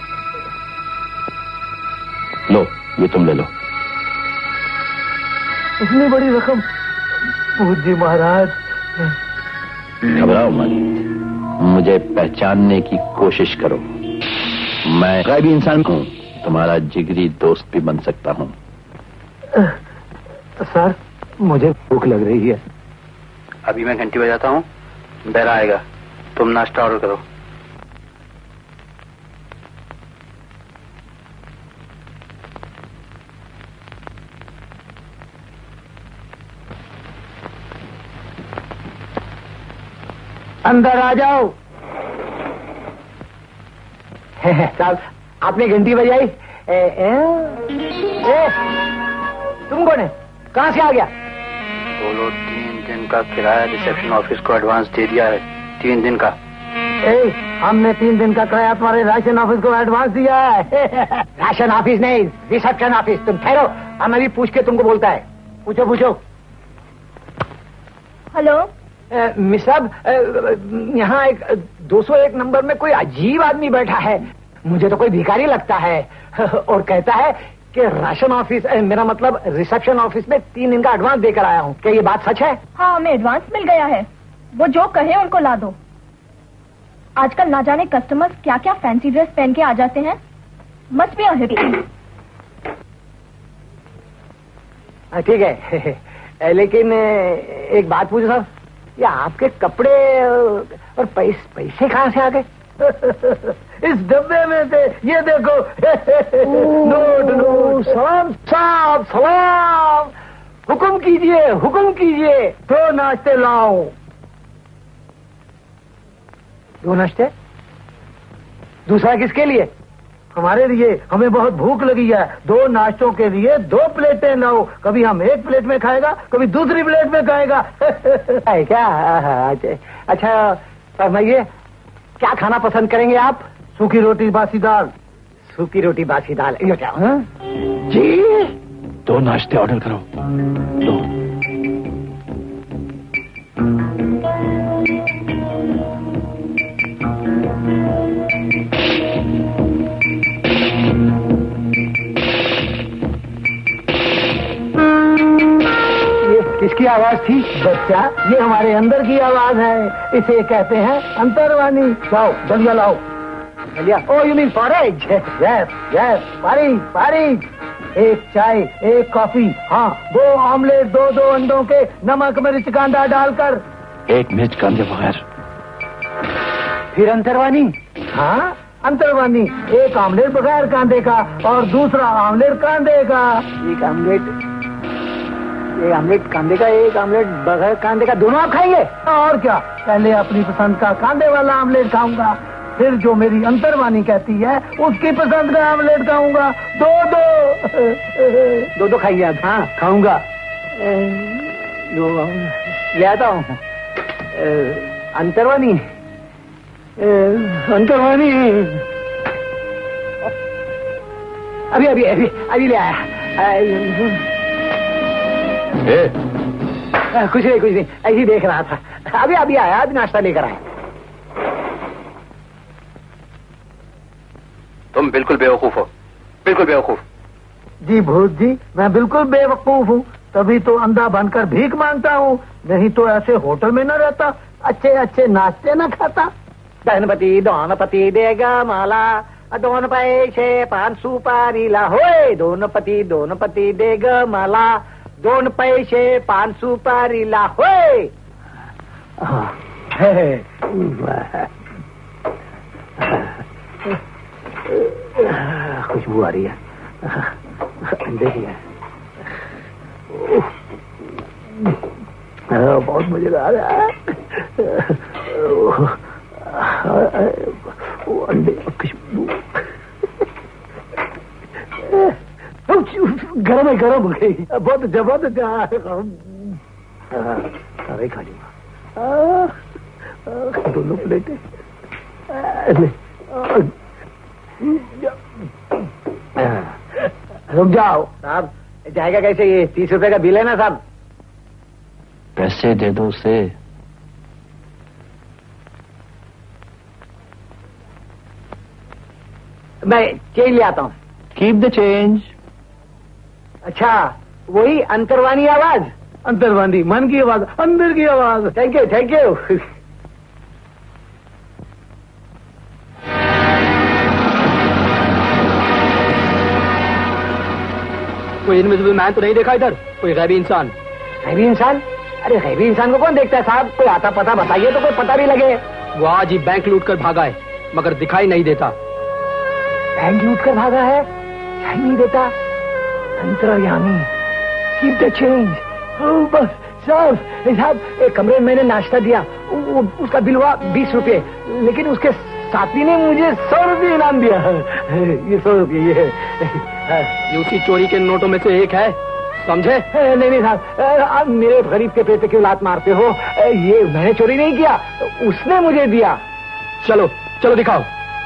लो, ये तुम ले लो। इतनी बड़ी रकम पूज्य महाराज। घबराओ मत, मुझे पहचानने की कोशिश करो। मैं गायबी इंसान हूँ, तुम्हारा जिगरी दोस्त भी बन सकता हूँ। सर, मुझे भूख लग रही है। अभी मैं घंटी बजाता हूँ, बेरा आएगा, तुम नाश्ता ऑर्डर करो। अंदर आ जाओ। साहब, आपने घंटी बजाई। तुम कौन है? कहाँ से आ गया? बोलो, 3 दिन का किराया रिसेप्शन ऑफिस को एडवांस दे दिया है। 3 दिन का। हमने 3 दिन का किराया तुम्हारे राशन ऑफिस को एडवांस दिया है। राशन ऑफिस नहीं, रिसेप्शन ऑफिस। तुम ठहरो, हम अभी पूछ के तुमको बोलता है। पूछो पूछो। हेलो मिस साहब, यहाँ एक 201 नंबर में कोई अजीब आदमी बैठा है। मुझे तो कोई भिखारी लगता है और कहता है कि राशन ऑफिस, मेरा मतलब रिसेप्शन ऑफिस में 3 दिन का एडवांस देकर आया हूँ। क्या ये बात सच है? हाँ, हमें एडवांस मिल गया है। वो जो कहे उनको ला दो। आजकल ना जाने कस्टमर्स क्या क्या फैंसी ड्रेस पहन के आ जाते हैं। Must be a hit. ठीक है, लेकिन एक बात पूछो साहब, ये आपके कपड़े और पैसे कहाँ से आ गए? इस डब्बे में थे, ये देखो। नोट। सलाम साहब, सलाम। हुक्म कीजिए, हुक्म कीजिए। 2 नाश्ते लाओ। 2 नाश्ते? दूसरा किसके लिए? हमारे लिए। हमें बहुत भूख लगी है। 2 नाश्तों के लिए 2 प्लेटें लाओ। कभी हम एक प्लेट में खाएगा, कभी दूसरी प्लेट में खाएगा। है क्या? अच्छा फरमाइए, क्या खाना पसंद करेंगे आप? सूखी रोटी बासी दाल। सूखी रोटी बासी दाल, ये क्या? जी, 2 नाश्ते ऑर्डर करो। 2। किसकी आवाज थी? बच्चा, ये हमारे अंदर की आवाज है। इसे कहते हैं अंतर्वाणी। लाओ दलिया, लाओ दलिया। Oh you mean porridge? Yes yes, porridge. 1 चाय, 1 कॉफी। हाँ, 2 ऑमलेट, 2 अंडों के, नमक मिर्च कांदा डालकर। 1 मिर्च कांदे बगैर। फिर अंतर्वाणी? हाँ, अंतर्वाणी। 1 ऑमलेट बगैर कांदे का और दूसरा ऑमलेट कांदे का। 1 ऑमलेट कांदे का, 1 ऑमलेट बगैर कांदे का। दोनों आप खाएंगे? और क्या, पहले अपनी पसंद का कांदे वाला ऑमलेट खाऊंगा, फिर जो मेरी अंतर्वाणी कहती है उसकी पसंद का ऑमलेट खाऊंगा। 2 खाइए आप? हाँ, खाऊंगा। 2 ले आता हूँ। अंतर्वाणी, अंतर्वाणी। अभी ले आया। कुछ नहीं, ऐसे ही देख रहा था। अभी आया, अभी नाश्ता लेकर आया। तुम बिल्कुल बेवकूफ हो, बिल्कुल बेवकूफ। जी भूत जी, मैं बिल्कुल बेवकूफ हूँ, तभी तो अंधा बनकर भीख मांगता हूँ। नहीं तो ऐसे होटल में न रहता, अच्छे अच्छे नाश्ते न खाता। धनपति दोनपति देगा माला, 2 पैसे 5 सुपारी ला। होए, दोनपति देगा माला, 2 पैसे 5 सुपारी ला। होए। खुशबू आ रही है, अंडे की है। बहुत मजेदार है। अंडे खुशबू गरम है, गरम हो गई। बहुत जबरदस्त। सारे खा लूंगा, 2 प्लेटें। रुक जाओ साहब, जाएगा कैसे? ये 30 रुपए का बिल है ना साहब? पैसे दे दो उसे। मैं चेंज ले आता हूँ। Keep the change. अच्छा, वही अंतर्वाणी आवाज? अंतर्वादी, मन की आवाज, अंदर की आवाज। Thank you, thank you. कोई इनविजिबल मैन तो नहीं देखा इधर? कोई गैबी इंसान? गैबी इंसान? अरे गैबी इंसान को कौन देखता है साहब? कोई आता पता बताइए तो कोई पता भी लगे। वो आज ही बैंक लूट कर भागा है, मगर दिखाई नहीं देता। बैंक लूट कर भागा है, दिखाई नहीं देता? अंतर्यामी, कीप द चेंज। बस साहब, एक कमरे में मैंने नाश्ता दिया, उसका बिल हुआ 20 रुपये, लेकिन उसके साथी ने मुझे 100 रुपये इनाम दिया। ये 100 रुपये ये है। ये उसी चोरी के नोटों में से एक है, समझे? नहीं साहब, आप मेरे गरीब के पेट पे क्यों लात मारते हो? ये मैंने चोरी नहीं किया, उसने मुझे दिया। चलो चलो दिखाओ।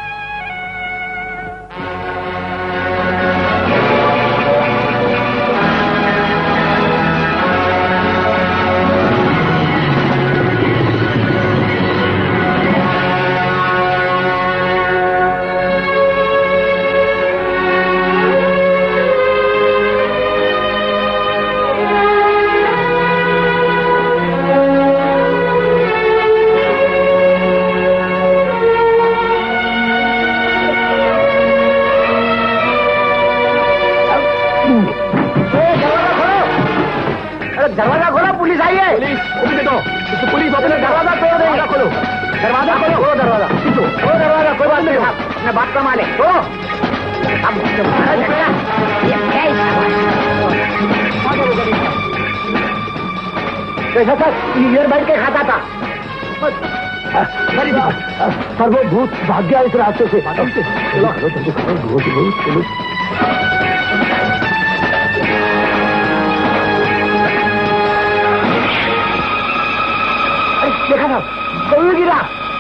दरवाजा खोलो, पुलिस आई है। पुलिस अपने दरवाजा तोड़ देगा। खोलो दरवाजा, खोलो दरवाजा, खोलो दरवाजा। कोई बात नहीं साहब, अपने बात का मालिक हो। कैसा सर? ईयर बैठ के खाता था सर, वो भूत भाग गया इस रास्ते से। देखा था, कभी गिरा।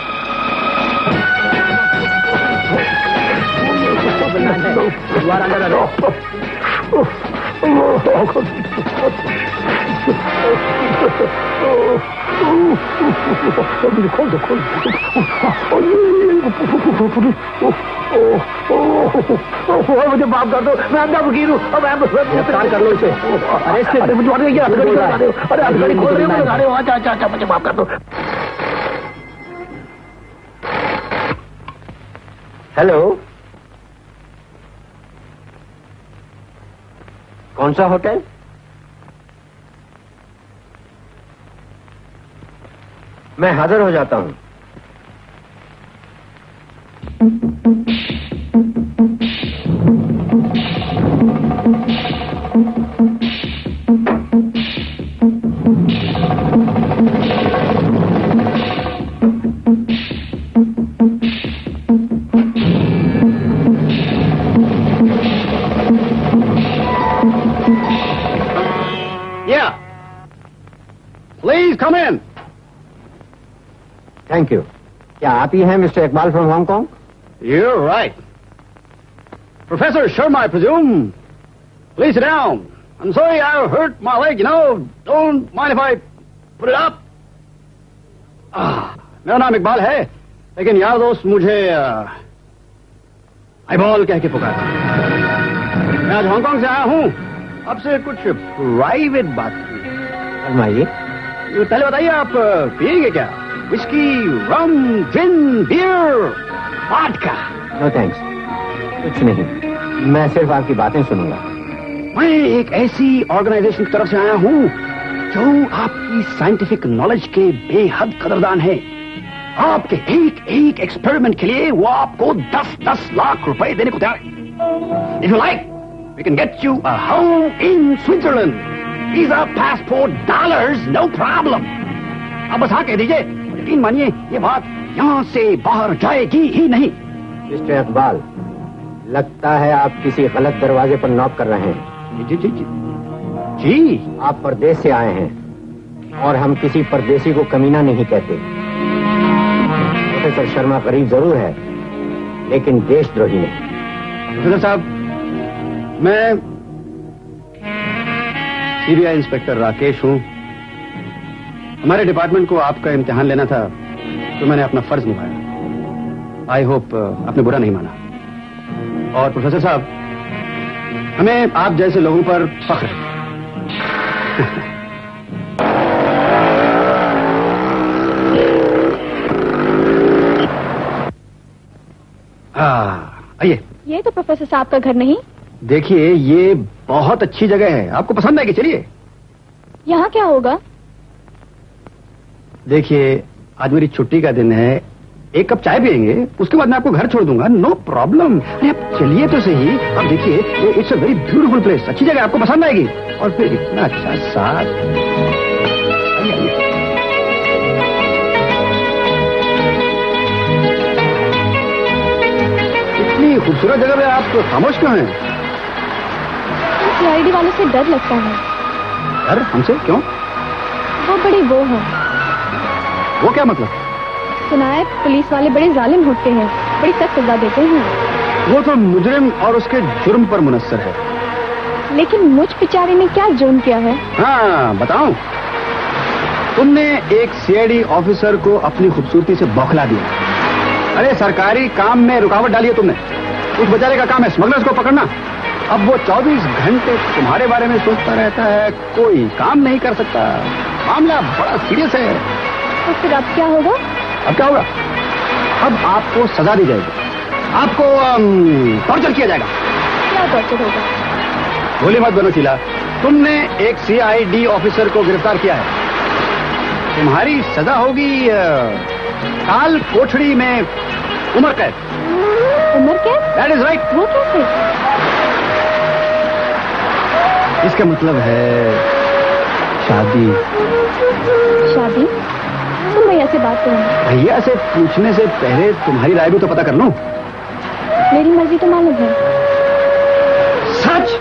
मुझे माफ कर दो, मैं अंदर फकीर हूँ। गिरफ्तार कर लो इसे। अरे मुझे अरे अरे खोल रहे हो। अच्छा, मुझे माफ कर दो। हेलो, कौन सा होटल? मैं हाजिर हो जाता हूं। Please come in. Thank you. क्या आप ही हैं mister Iqbal from Hong Kong? You're right. Professor Sharma, I presume. Please sit down. I'm sorry I hurt my leg, you know. Don't mind if I put it up. मेरा नाम इकबाल है, लेकिन यार दोस्त मुझे आईबॉल कह के पुकारते हैं। मैं आज हांगकांग से आया हूँ, आपसे कुछ प्राइवेट बात करनी। फरमाइए। पहले बताइए, आप पिएंगे क्या? Whisky, rum, gin, beer, vodka? No thanks, कुछ नहीं। मैं सिर्फ आपकी बातें सुनूंगा। मैं एक ऐसी ऑर्गेनाइजेशन की तरफ से आया हूँ जो आपकी साइंटिफिक नॉलेज के बेहद कदरदान है। आपके एक एक एक्सपेरिमेंट के लिए वो आपको 10-10 लाख रुपए देने को तैयार है। If you like, we can get you a home in Switzerland. Visa, passport, dollars, no problem. अब बस हाँ कह दीजिए, यकीन मानिए ये बात यहाँ से बाहर जाएगी ही नहीं। मिस्टर इकबाल, लगता है आप किसी गलत दरवाजे पर नॉक कर रहे हैं। जी जी जी जी। आप परदेश से आए हैं और हम किसी परदेसी को कमीना नहीं कहते। प्रोफेसर शर्मा गरीब जरूर है, लेकिन देशद्रोही नहीं। प्रोफेसर साहब, मैं सीबीआई इंस्पेक्टर राकेश हूँ। हमारे डिपार्टमेंट को आपका इम्तिहान लेना था, तो मैंने अपना फर्ज निभाया। आई होप आपने बुरा नहीं माना। और प्रोफेसर साहब, हमें आप जैसे लोगों पर फख्र है। आइए। ये तो प्रोफेसर साहब का घर नहीं। देखिए, ये बहुत अच्छी जगह है, आपको पसंद आएगी। चलिए। यहाँ क्या होगा? देखिए, आज मेरी छुट्टी का दिन है, एक कप चाय पियेंगे, उसके बाद मैं आपको घर छोड़ दूंगा। No problem. अरे आप चलिए तो सही। अब देखिए, it's a very beautiful place, अच्छी जगह, आपको पसंद आएगी। और फिर इतना अच्छा साथ। इतनी खूबसूरत जगह में आप खामोश क्यों हैं? सीआईडी वालों से डर लगता है। डर? हमसे? क्यों? वो बड़े वो हैं। वो क्या मतलब? सुना है पुलिस वाले बड़े जालिम होते हैं, बड़ी सख्त सजा देते हैं। वो तो मुजरिम और उसके जुर्म पर मुनस्सर है। लेकिन मुझ बेचारे ने क्या जुर्म किया है? हाँ, बताऊं? तुमने एक सीआईडी ऑफिसर को अपनी खूबसूरती से बौखला दिया। अरे सरकारी काम में रुकावट डाली है तुमने। उस बेचारे का काम है स्मगलर्स को पकड़ना। अब वो 24 घंटे तुम्हारे बारे में सोचता रहता है, कोई काम नहीं कर सकता। मामला बड़ा सीरियस है। तो फिर अब क्या होगा? अब क्या होगा? अब आपको सजा दी जाएगी, आपको टॉर्चर किया जाएगा। क्या टॉर्चर होगा? भूली मत बनो शीला, तुमने एक सीआईडी ऑफिसर को गिरफ्तार किया है। तुम्हारी सजा होगी काल कोठड़ी में उम्र कैद। उम्र कैद? That is right. वो कैसे? इसका मतलब है शादी। शादी? तुम भैया से बात करो। भैया से पूछने से पहले तुम्हारी राय भी तो पता कर लूं। मेरी मर्जी तो मालूम है। सच?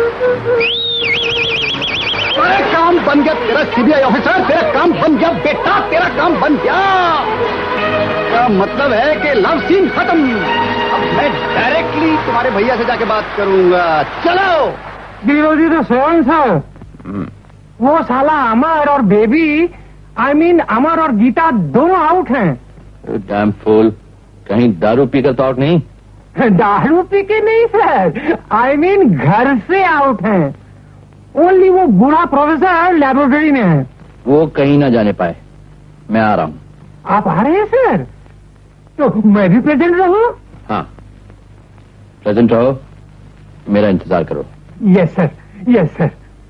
तेरा काम बन गया, तेरा सीबीआई ऑफिसर, तेरा काम बन गया बेटा, तेरा काम बन गया। क्या मतलब है कि लव सीन खत्म। अब मैं डायरेक्टली तुम्हारे भैया से जाके बात करूंगा। चलो। जी तो सोन सर, वो साला अमर और बेबी, I mean, अमर और गीता दोनों आउट हैं। डैम फूल, कहीं दारू पीकर तो आउट नहीं? दारू पी के नहीं सर, I mean घर से आउट हैं। ओनली वो बूढ़ा प्रोफेसर लेबोरेटरी में है। वो कहीं ना जाने पाए। मैं आ रहा हूँ। आप आ रहे हैं सर? तो मैं भी प्रेजेंट रहूं? हाँ, प्रेजेंट रहो, मेरा इंतजार करो। Yes sir, yes sir.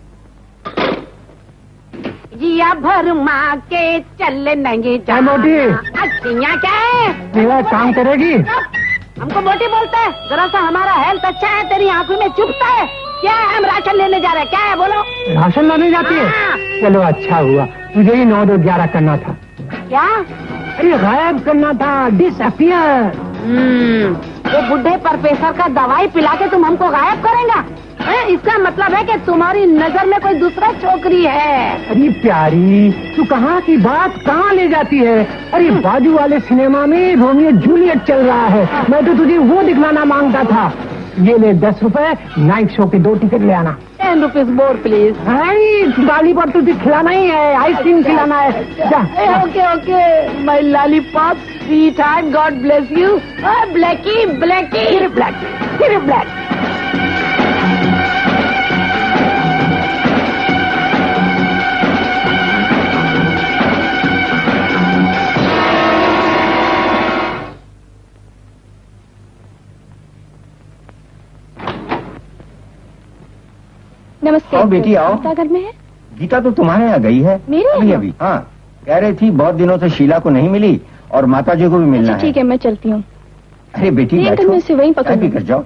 जिया भर माँ के चल नहीं जा। मोटी अच्छियाँ क्या है? मेरा काम करेगी? हमको मोटी बोलता है? जरा सा हमारा हेल्थ अच्छा है, तेरी आंखों में चुभता है। क्या है? हम राशन लेने जा रहे हैं। क्या है बोलो? राशन लाने जाती है? चलो अच्छा हुआ, तुझे ही 9 2 11 करना था। क्या? अरे गायब करना था, डिसअपियर। वो बुढ़े प्रोफेसर का दवाई पिला के तुम हमको गायब करेगा? इसका मतलब है कि तुम्हारी नजर में कोई दूसरा छोकरी है। अरे प्यारी, तू कहाँ की बात कहाँ ले जाती है? अरे बाजू वाले सिनेमा में रोमियो जूलियट चल रहा है, मैं तो तुझे वो दिखलाना मांगता था। ये ले 10 रुपए, नाइट शो के 2 टिकट ले आना। 10 रुपीज मोर प्लीज। गाड़ी पर तुझे खिलाना ही है, आइसक्रीम खिलाना है। Okay okay, my lollipop sweetheart, God bless you. Blackie Blackie black. नमस्ते। आओ बेटी आओ। गीता घर में है? गीता तो तुम्हारे यहाँ गई है। मेरे अभी अभी? हाँ, कह रही थी बहुत दिनों से शीला को नहीं मिली और माता जी को भी मिलना है। ठीक है, मैं चलती हूँ। अरे बेटी बैठो, मैं उसे वहीं पकड़ कर जाओ।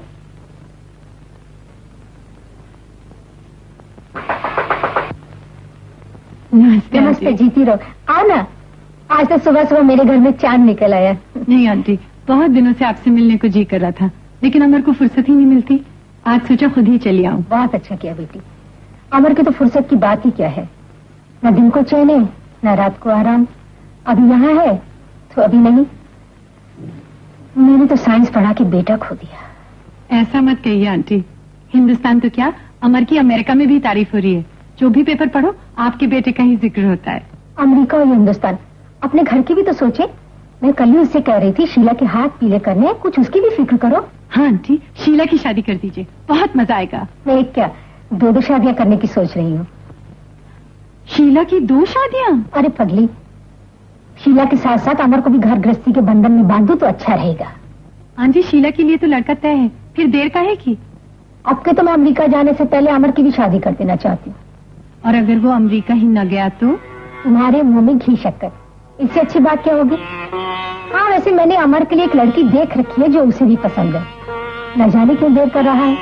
नमस्ते, जीती रहो। आना, आज तो सुबह सुबह मेरे घर में चांद निकल आया। नहीं आंटी, बहुत दिनों से आपसे मिलने को जी कर रहा था, लेकिन अमर को फुर्सत ही नहीं मिलती। आज सोचा खुद ही चली आऊं। बहुत अच्छा किया बेटी। अमर की तो फुर्सत की बात ही क्या है, न दिन को चैन है न रात को आराम। अभी यहाँ है तो अभी नहीं। मैंने तो साइंस पढ़ा के बेटा खो दिया। ऐसा मत कहिए आंटी, हिंदुस्तान तो क्या, अमर की अमेरिका में भी तारीफ हो रही है। जो भी पेपर पढ़ो आपके बेटे का ही जिक्र होता है। अमेरिका और हिंदुस्तान, अपने घर की भी तो सोचे। मैं कल ही उससे कह रही थी शीला के हाथ पीले करने, कुछ उसकी भी फिक्र करो। हाँ आंटी, शीला की शादी कर दीजिए, बहुत मजा आएगा। मैं क्या 2 शादियां करने की सोच रही हूँ। शीला की 2 शादियां? अरे पगली, शीला के साथ साथ अमर को भी घर गृहस्थी के बंधन में बांधू तो अच्छा रहेगा। हाँ जी, शीला के लिए तो लड़का तय है, फिर देर का है कि? अब के तो मैं अमेरिका जाने से पहले अमर की भी शादी कर देना चाहती हूँ। और अगर वो अमेरिका ही न गया तो? तुम्हारे मुंह में घी शक्कर, इससे अच्छी बात क्या होगी? हाँ, वैसे मैंने अमर के लिए एक लड़की देख रखी है जो उसे भी पसंद है। न जाने क्यों देर कर रहा है।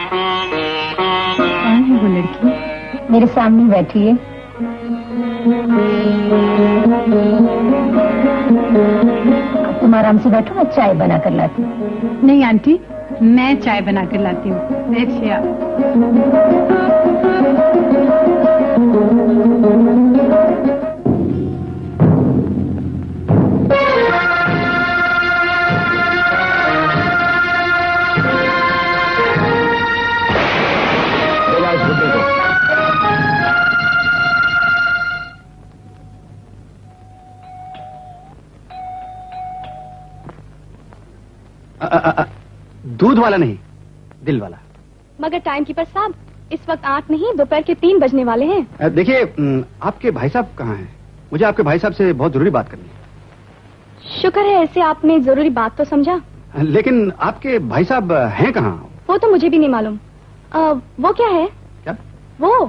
कौन है वो लड़की? मेरे सामने बैठी है। तुम आराम से बैठो, मैं चाय बना कर लाती हूँ। नहीं आंटी, मैं चाय बना कर लाती हूँ। देखिए दूध वाला नहीं, दिल वाला। मगर टाइम कीपर साहब, इस वक्त 8 नहीं, दोपहर के 3 बजने वाले हैं। देखिए, आपके भाई साहब कहाँ हैं? मुझे आपके भाई साहब से बहुत जरूरी बात करनी है। शुक्र है ऐसे आपने जरूरी बात तो समझा। लेकिन आपके भाई साहब हैं कहाँ? वो तो मुझे भी नहीं मालूम। वो क्या है? क्या? वो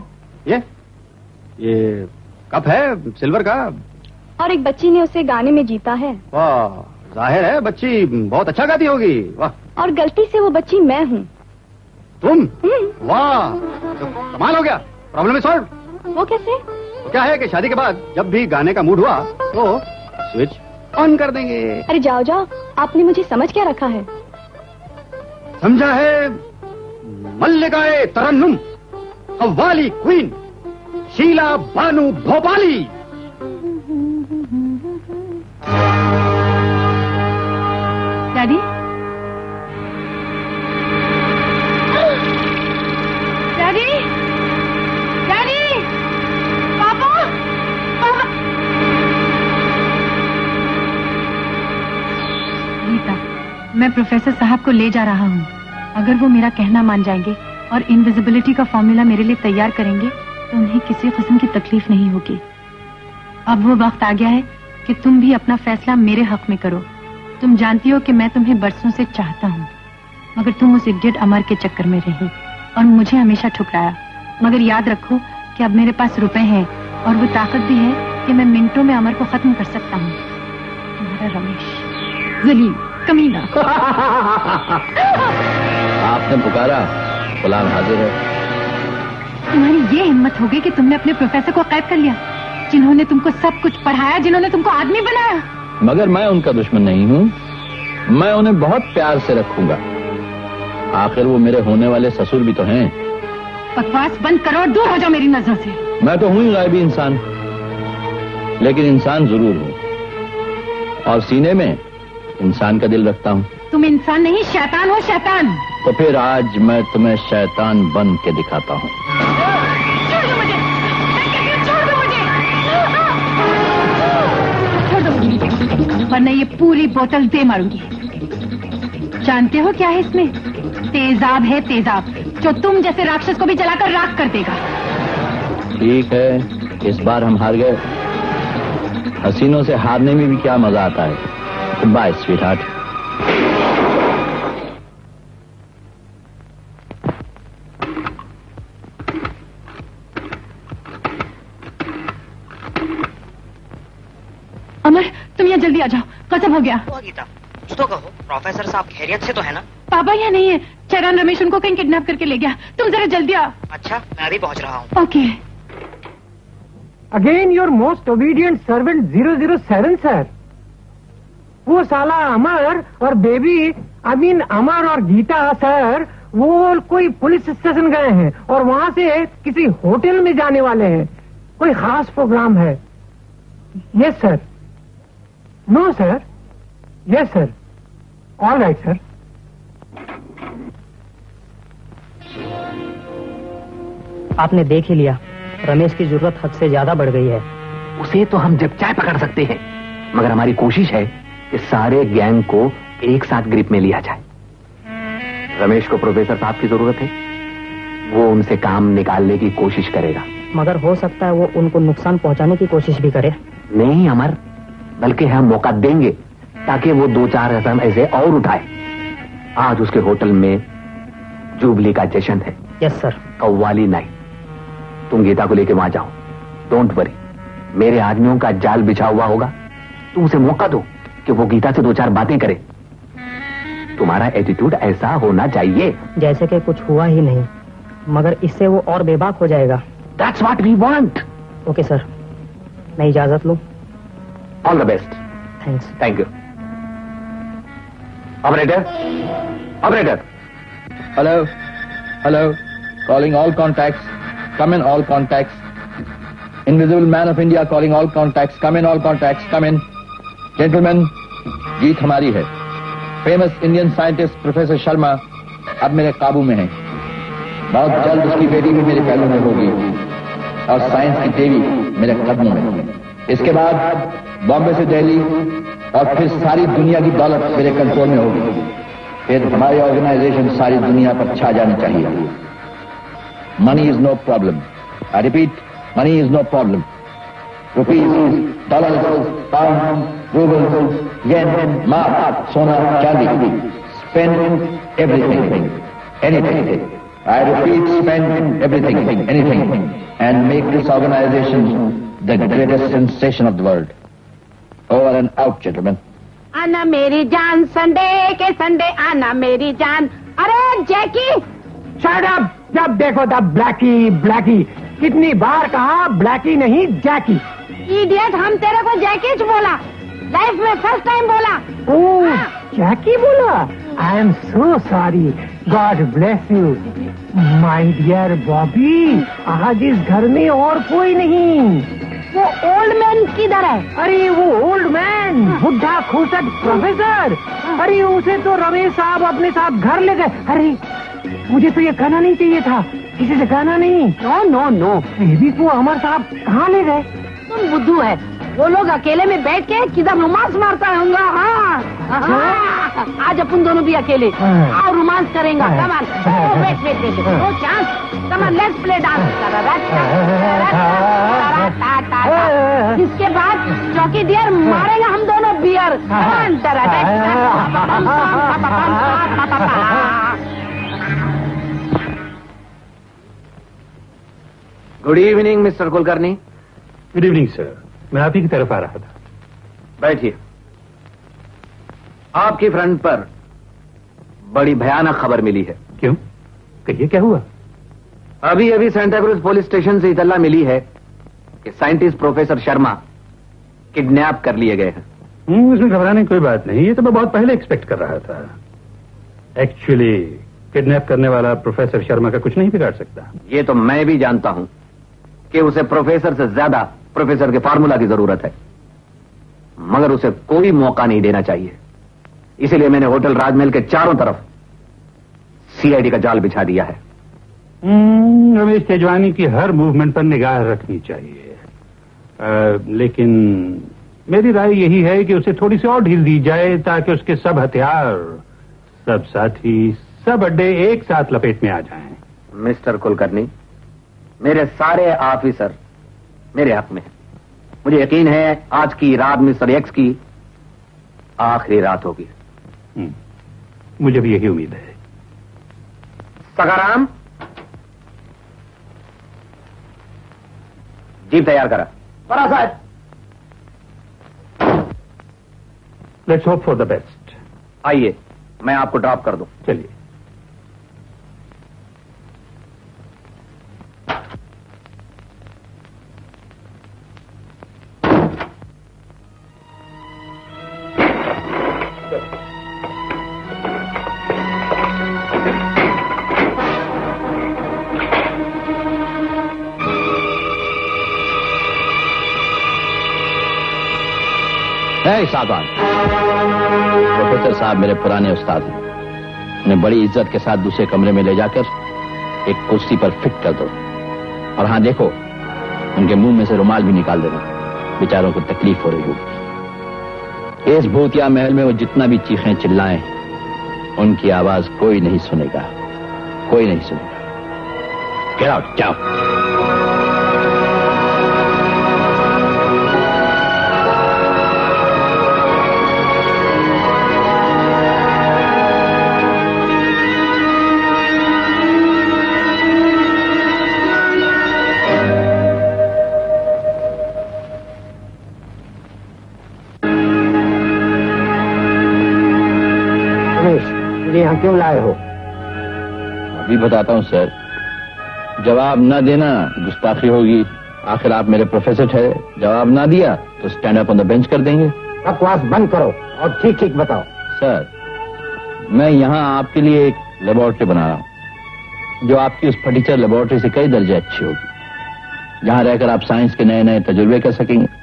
ये कप है सिल्वर का, और एक बच्ची ने उसे गाने में जीता है। वाह, जाहिर है बच्ची बहुत अच्छा गाती होगी। वाह। और गलती से वो बच्ची मैं हूँ। तुम? वाह, तो कमाल हो गया। Problem is solve. वो कैसे? तो क्या है कि शादी के बाद जब भी गाने का मूड हुआ तो स्विच ऑन कर देंगे। अरे जाओ जाओ, आपने मुझे समझ क्या रखा है? समझा है मल्लिकाए तरन्नुम, qawwali queen, Sheela Banu Bhopali. Daddy, daddy, daddy, पापा, पापा। गीता, मैं प्रोफेसर साहब को ले जा रहा हूँ। अगर वो मेरा कहना मान जाएंगे और इनविजिबिलिटी का फॉर्मूला मेरे लिए तैयार करेंगे तो उन्हें किसी किस्म की तकलीफ नहीं होगी। अब वो वक्त आ गया है कि तुम भी अपना फैसला मेरे हक में करो। तुम जानती हो कि मैं तुम्हें बरसों से चाहता हूँ, मगर तुम उस इडियट अमर के चक्कर में रही और मुझे हमेशा ठुकराया। मगर याद रखो कि अब मेरे पास रुपए हैं और वो ताकत भी है कि मैं मिनटों में अमर को खत्म कर सकता हूँ। तुम्हारा रमेश, जलील, कमीना। आपने पुकारा, गुलाम हाजिर है। तुम्हारी ये हिम्मत हो गई कि तुमने अपने प्रोफेसर को कैद कर लिया, जिन्होंने तुमको सब कुछ पढ़ाया, जिन्होंने तुमको आदमी बनाया। मगर मैं उनका दुश्मन नहीं हूँ, मैं उन्हें बहुत प्यार से रखूंगा। आखिर वो मेरे होने वाले ससुर भी तो हैं। बकवास बंद करो और दूर हो जाओ मेरी नजरों से। मैं तो हूँ ही गायबी इंसान, लेकिन इंसान जरूर हूँ और सीने में इंसान का दिल रखता हूँ। तुम इंसान नहीं, शैतान हो, शैतान। तो फिर आज मैं तुम्हें शैतान बन के दिखाता हूँ। छोड़ दो मुझे, छोड़ दो मुझे, छोड़ दो, वरना ये पूरी बोतल दे मारूंगी। जानते हो क्या है इसमें? तेजाब है, तेजाब, जो तुम जैसे राक्षस को भी जलाकर राख कर देगा। ठीक है, इस बार हम हार गए। हसीनों से हारने में भी क्या मजा आता है। Bye sweetheart. अमर, तुम यहाँ जल्दी आ जाओ, कसम हो गया। गीता, कुछ तो कहो। प्रोफेसर साहब खैरियत से तो है ना? पापा यहाँ नहीं है, चरण रमेश उनको कहीं किडनैप करके ले गया। तुम जरा जल्दी आ। अच्छा, मैं अभी पहुँच रहा हूँ। Okay. Again your most obedient servant 007 sir. वो साला अमर और बेबी, अमर और गीता सर, वो कोई पुलिस स्टेशन गए हैं और वहां से किसी होटल में जाने वाले हैं। कोई खास प्रोग्राम है। Yes sir. No sir. Yes sir. All right sir. आपने देख ही लिया, रमेश की जरूरत हद से ज्यादा बढ़ गई है। उसे तो हम जब चाय पकड़ सकते हैं, मगर हमारी कोशिश है कि सारे गैंग को एक साथ ग्रिप में लिया जाए। रमेश को प्रोफेसर साहब की जरूरत है, वो उनसे काम निकालने की कोशिश करेगा। मगर हो सकता है वो उनको नुकसान पहुंचाने की कोशिश भी करे। नहीं अमर, बल्कि हम मौका देंगे ताकि वो 2-4 रकम ऐसे और उठाए। आज उसके होटल में जुबली का जश्न है। Yes sir. कव्वाली नाइट। तुम गीता को लेके वहां जाओ। डोंट वरी, मेरे आदमियों का जाल बिछा हुआ होगा। तुम उसे मौका दो कि वो गीता से 2-4 बातें करे। तुम्हारा एटीट्यूड ऐसा होना चाहिए जैसे कि कुछ हुआ ही नहीं, मगर इससे वो और बेबाक हो जाएगा। That's what we want. Okay sir, मैं इजाजत लूं। All the best. Thanks. Thank you. Operator, operator. Hello, hello, calling all contacts, come in all contacts. Invisible man of India calling all contacts, come in all contacts, come in. Gentleman, जीत हमारी है। Famous Indian scientist professor Sharma अब मेरे काबू में है। बहुत जल्द उसकी बेटी भी मेरे पैरों में होगी और साइंस की देवी मेरे कदमों में। इसके बाद बॉम्बे से दिल्ली और फिर सारी दुनिया की दौलत मेरे कंट्रोल में होगी। फिर हमारी ऑर्गेनाइजेशन सारी दुनिया पर छा जानी चाहिए। Money is no problem. I repeat, money is no problem. Rupees, dollars, pound, rouble, yen, mark, सोना, चांदी। Spend everything, anything. I repeat, spend everything, anything, and make this organization the greatest sensation of the world. Over and out, gentlemen. आना मेरी जान, संडे के संडे आना मेरी जान। अरे जैकी, शट अप। जब देखो तब ब्लैकी ब्लैकी। कितनी बार कहा ब्लैकी नहीं जैकी। इडियट, हम तेरे को जैकी बोला। लाइफ में फर्स्ट टाइम बोला। ओह, जैकी बोला। I am so sorry. God bless you my dear Bobby. आज इस घर में और कोई नहीं। वो ओल्ड मैन किधर है? अरे वो ओल्ड मैन, बुढ़ा खूसट प्रोफेसर। अरे उसे तो रमेश साहब अपने साथ घर ले गए। अरे मुझे तो ये कहना नहीं चाहिए था, किसी से कहना नहीं। No no no. बेबी को अमर साहब कहाँ ले गए? तुम बुद्धू है। वो लोग अकेले में बैठ के किधर रोमांस मारता होगा। हाँ, आज अपन दोनों भी अकेले और रोमांस करेंगे। Come on, wait wait wait, no chance. Come on, let's play dance. इसके बाद चौकी डियर मारेगा हम दोनों beer. Come on, good evening mister Kulkarni. Good evening sir, मैं आप ही की तरफ आ रहा था। बैठिए। आपकी फ्रंट पर बड़ी भयानक खबर मिली है। क्यों? कहिए क्या हुआ? अभी अभी सेंटा क्रूज पुलिस स्टेशन से इतला मिली है कि साइंटिस्ट प्रोफेसर शर्मा किडनैप कर लिए गए हैं। इसमें घबराने की कोई बात नहीं, ये तो मैं बहुत पहले एक्सपेक्ट कर रहा था। एक्चुअली किडनैप करने वाला प्रोफेसर शर्मा का कुछ नहीं बिगाड़ सकता। ये तो मैं भी जानता हूं कि उसे प्रोफेसर से ज्यादा प्रोफेसर के फार्मूला की जरूरत है, मगर उसे कोई मौका नहीं देना चाहिए। इसीलिए मैंने होटल राजमहल के चारों तरफ सीआईडी का जाल बिछा दिया है। रमेश तेजवानी की हर मूवमेंट पर निगाह रखनी चाहिए। लेकिन मेरी राय यही है कि उसे थोड़ी सी और ढील दी जाए ताकि उसके सब हथियार, सब साथी, सब अड्डे एक साथ लपेट में आ जाएं। मिस्टर कुलकर्णी, मेरे सारे ऑफिसर मेरे हक में हैं। मुझे यकीन है आज की रात मिस्टर एक्स की आखिरी रात होगी। मुझे भी यही उम्मीद है। सगाराम, जीप तैयार करा। बड़ा साहब, let's hope for the best. आइए, मैं आपको ड्रॉप कर दूं। चलिए। सावधान। प्रोफेसर साहब मेरे पुराने उस्ताद हैं। उन्हें बड़ी इज्जत के साथ दूसरे कमरे में ले जाकर एक कुर्सी पर फिट कर दो। और हाँ देखो, उनके मुंह में से रुमाल भी निकाल देना, बेचारों को तकलीफ हो रही होगी। इस भूतिया महल में वो जितना भी चीखें चिल्लाएं, उनकी आवाज कोई नहीं सुनेगा, कोई नहीं सुनेगा। गेट आउट, जाओ। आखिर यहाँ क्यों लाए हो? अभी बताता हूँ सर। जवाब न देना गुस्ताखी होगी। आखिर आप मेरे प्रोफेसर ठहरे। जवाब ना दिया तो stand up on the bench कर देंगे। बकवास बंद करो और ठीक ठीक बताओ। सर, मैं यहाँ आपके लिए एक लेबोरेटरी बना रहा हूँ जो आपकी उस फटीचर लेबोरेटरी से कई दर्जे अच्छी होगी, जहाँ रहकर आप साइंस के नए नए तजुर्बे कर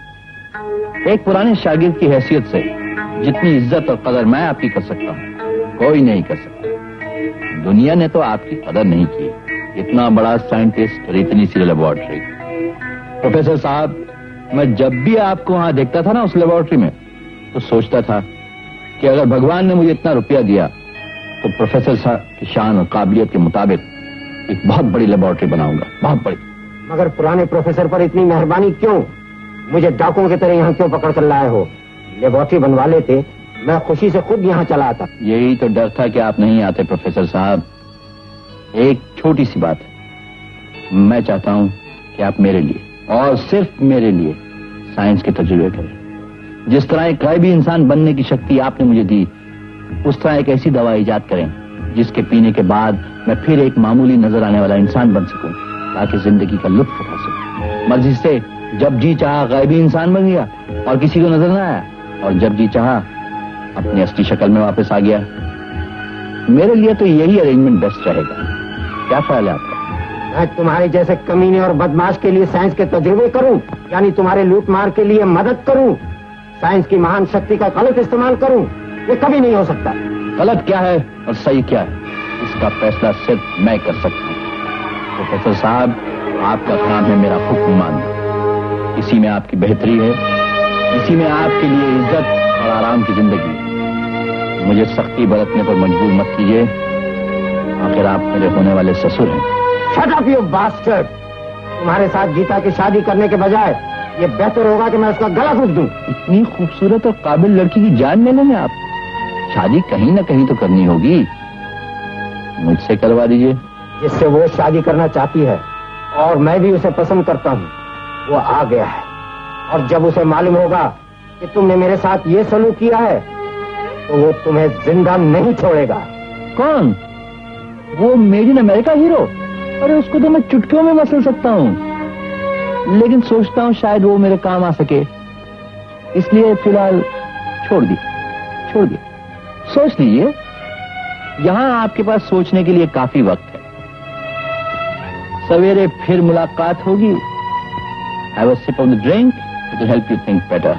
सकेंगे। एक पुराने शागिर्द की हैसियत से जितनी इज्जत और कदर मैं आपकी कर सकता हूँ, कोई नहीं कर सकता। दुनिया ने तो आपकी कदर नहीं की। इतना बड़ा साइंटिस्ट और इतनी सी लेबोरेटरी। प्रोफेसर साहब, मैं जब भी आपको वहां देखता था ना उस लेबोरेटरी में, तो सोचता था कि अगर भगवान ने मुझे इतना रुपया दिया तो प्रोफेसर साहब की शान और काबिलियत के मुताबिक एक बहुत बड़ी लेबोरेटरी बनाऊंगा, बहुत बड़ी। मगर पुराने प्रोफेसर पर इतनी मेहरबानी क्यों? मुझे डाकुओं की तरह यहाँ क्यों पकड़ कर लाए हो? लेबोरेटरी बनवा लेते, मैं खुशी से खुद यहाँ चला आता। यही तो डर था कि आप नहीं आते प्रोफेसर साहब। एक छोटी सी बात है, मैं चाहता हूँ कि आप मेरे लिए और सिर्फ मेरे लिए साइंस के तजुर्बे करें। जिस तरह एक गायबी इंसान बनने की शक्ति आपने मुझे दी, उस तरह एक ऐसी दवा इजाद करें जिसके पीने के बाद मैं फिर एक मामूली नजर आने वाला इंसान बन सकूं, ताकि जिंदगी का लुत्फ उठा सकूं। मर्जी से जब जी चाहा गायबी इंसान बन गया और किसी को नजर ना आया, और जब जी चाहा अपनी असली शक्ल में वापस आ गया। मेरे लिए तो यही अरेंजमेंट बेस्ट रहेगा। क्या ख्याल है आपका? मैं तुम्हारे जैसे कमीने और बदमाश के लिए साइंस के तजुर्बे करूं, यानी तुम्हारे लूट मार के लिए मदद करूं, साइंस की महान शक्ति का गलत इस्तेमाल करूं? ये कभी नहीं हो सकता। गलत क्या है और सही क्या है, इसका फैसला सिर्फ मैं कर सकता हूँ। प्रोफेसर साहब, आपका काम है मेरा हुक्म मानना। इसी में आपकी बेहतरी है, इसी में आपके लिए इज्जत और आराम की जिंदगी। मुझे सख्ती बरतने पर मजबूर मत कीजिए, आखिर आप मेरे होने वाले ससुर हैं। Shut up, you bastard! तुम्हारे साथ गीता की शादी करने के बजाय ये बेहतर होगा कि मैं उसका गला घोट दूं। इतनी खूबसूरत और काबिल लड़की की जान ले लेंगे आप? शादी कहीं ना कहीं तो करनी होगी, मुझसे करवा दीजिए। जिससे वो शादी करना चाहती है और मैं भी उसे पसंद करता हूँ, वो आ गया है। और जब उसे मालूम होगा कि तुमने मेरे साथ ये सलूक किया है, तो वो तुम्हें जिंदा नहीं छोड़ेगा। कौन? वो मेड इन अमेरिका हीरो? अरे उसको तो मैं चुटकियों में मसल सकता हूँ, लेकिन सोचता हूँ शायद वो मेरे काम आ सके, इसलिए फिलहाल छोड़ दी। सोच लीजिए, यहाँ आपके पास सोचने के लिए काफी वक्त है। सवेरे फिर मुलाकात होगी। Have a sip of the drink, it will help you think better.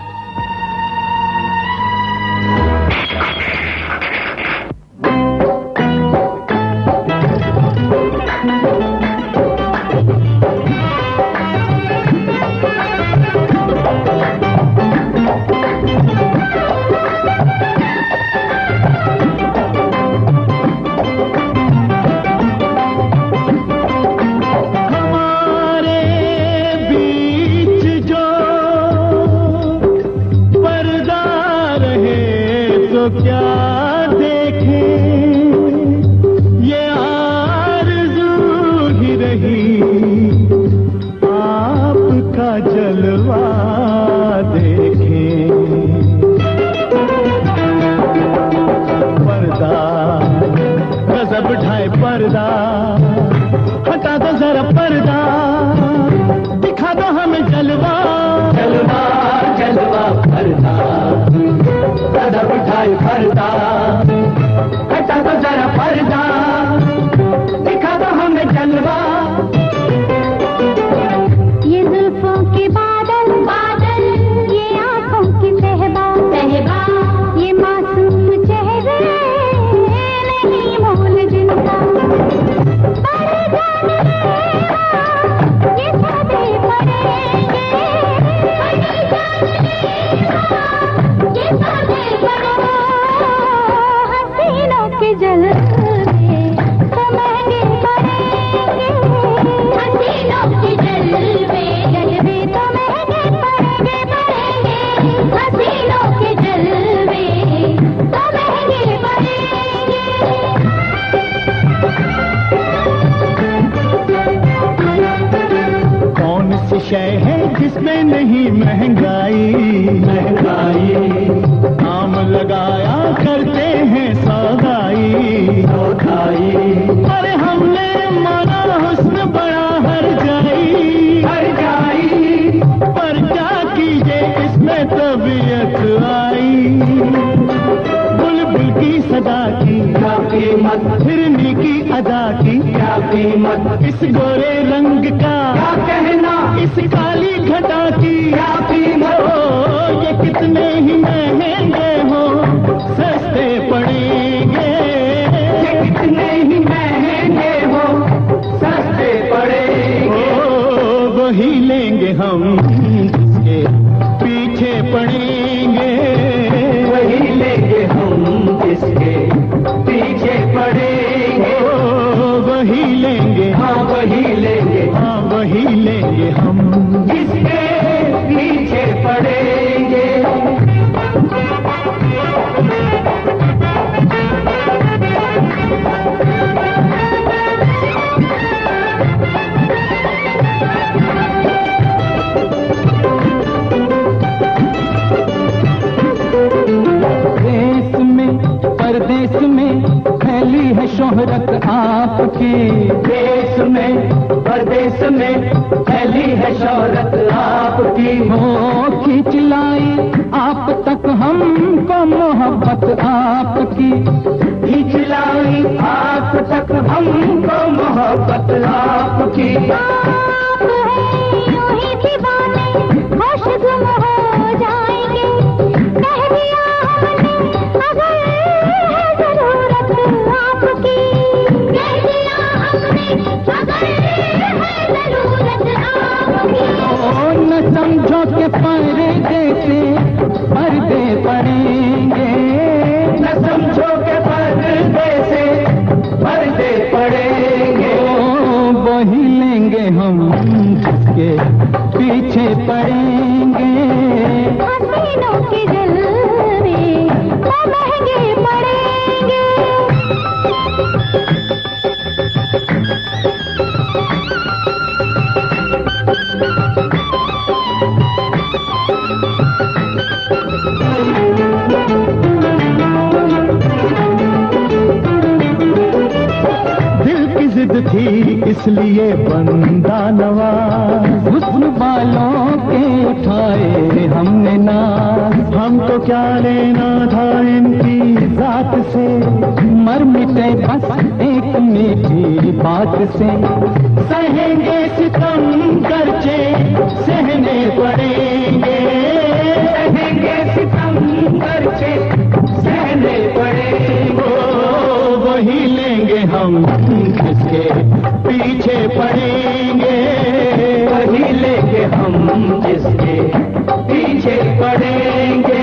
आम लगाया करते हैं सौगाई। में तबीयत आई। बुलबुल की सदा की क्या कीमत, हिरनी की अदा की क्या कीमत, इस गोरे रंग का क्या कहना, इस काली घटा की क्या कीमत। ये कितने ही महंगे हो सस्ते पड़ेंगे, ये कितने ही महंगे हो सस्ते पड़ेंगे। वही लेंगे हम जिसके पीछे पड़ेंगे, वही लेंगे हम जिसके पीछे पड़ेंगे। वही लेंगे, हाँ वही लेंगे, हाँ वही लेंगे हम जिसके पीछे पड़ेंगे। परदेश में फैली है शोहरत आपकी, देश में परदेश में फैली है शोहरत आपकी। हो खींच लाई आप तक हमको मोहब्बत आपकी, खींच लाई आप तक हमको मोहब्बत आपकी। आप हैं यूं ही दीवाने, होश गुम हो जाएंगे। कह दिया हमने अगर है जरूरत आपकी, कह दिया हमने अगर है जरूरत आपकी। न समझो के पर्दे से पर्दे पड़ेंगे, न समझो के पर्दे से पर्दे पड़ेंगे। वही लेंगे हम जिसके पीछे पड़ेंगे। हसीनों के जलवे वो महंगे पड़ेंगे। दिल की जिद थी इसलिए बंदा नवाज, हुस्न वालों के उठाए हमने नाज। हमको क्या लेना था इनकी जात से, मर मिटे बस एक मीठी बात से। सहेंगे सितम करचे सहने पड़ेंगे, सहेंगे सितम करचे सहने पड़ेंगे। वही लेंगे हम जिसके पीछे पड़ेंगे, वही लेंगे हम जिसके पीछे पड़ेंगे।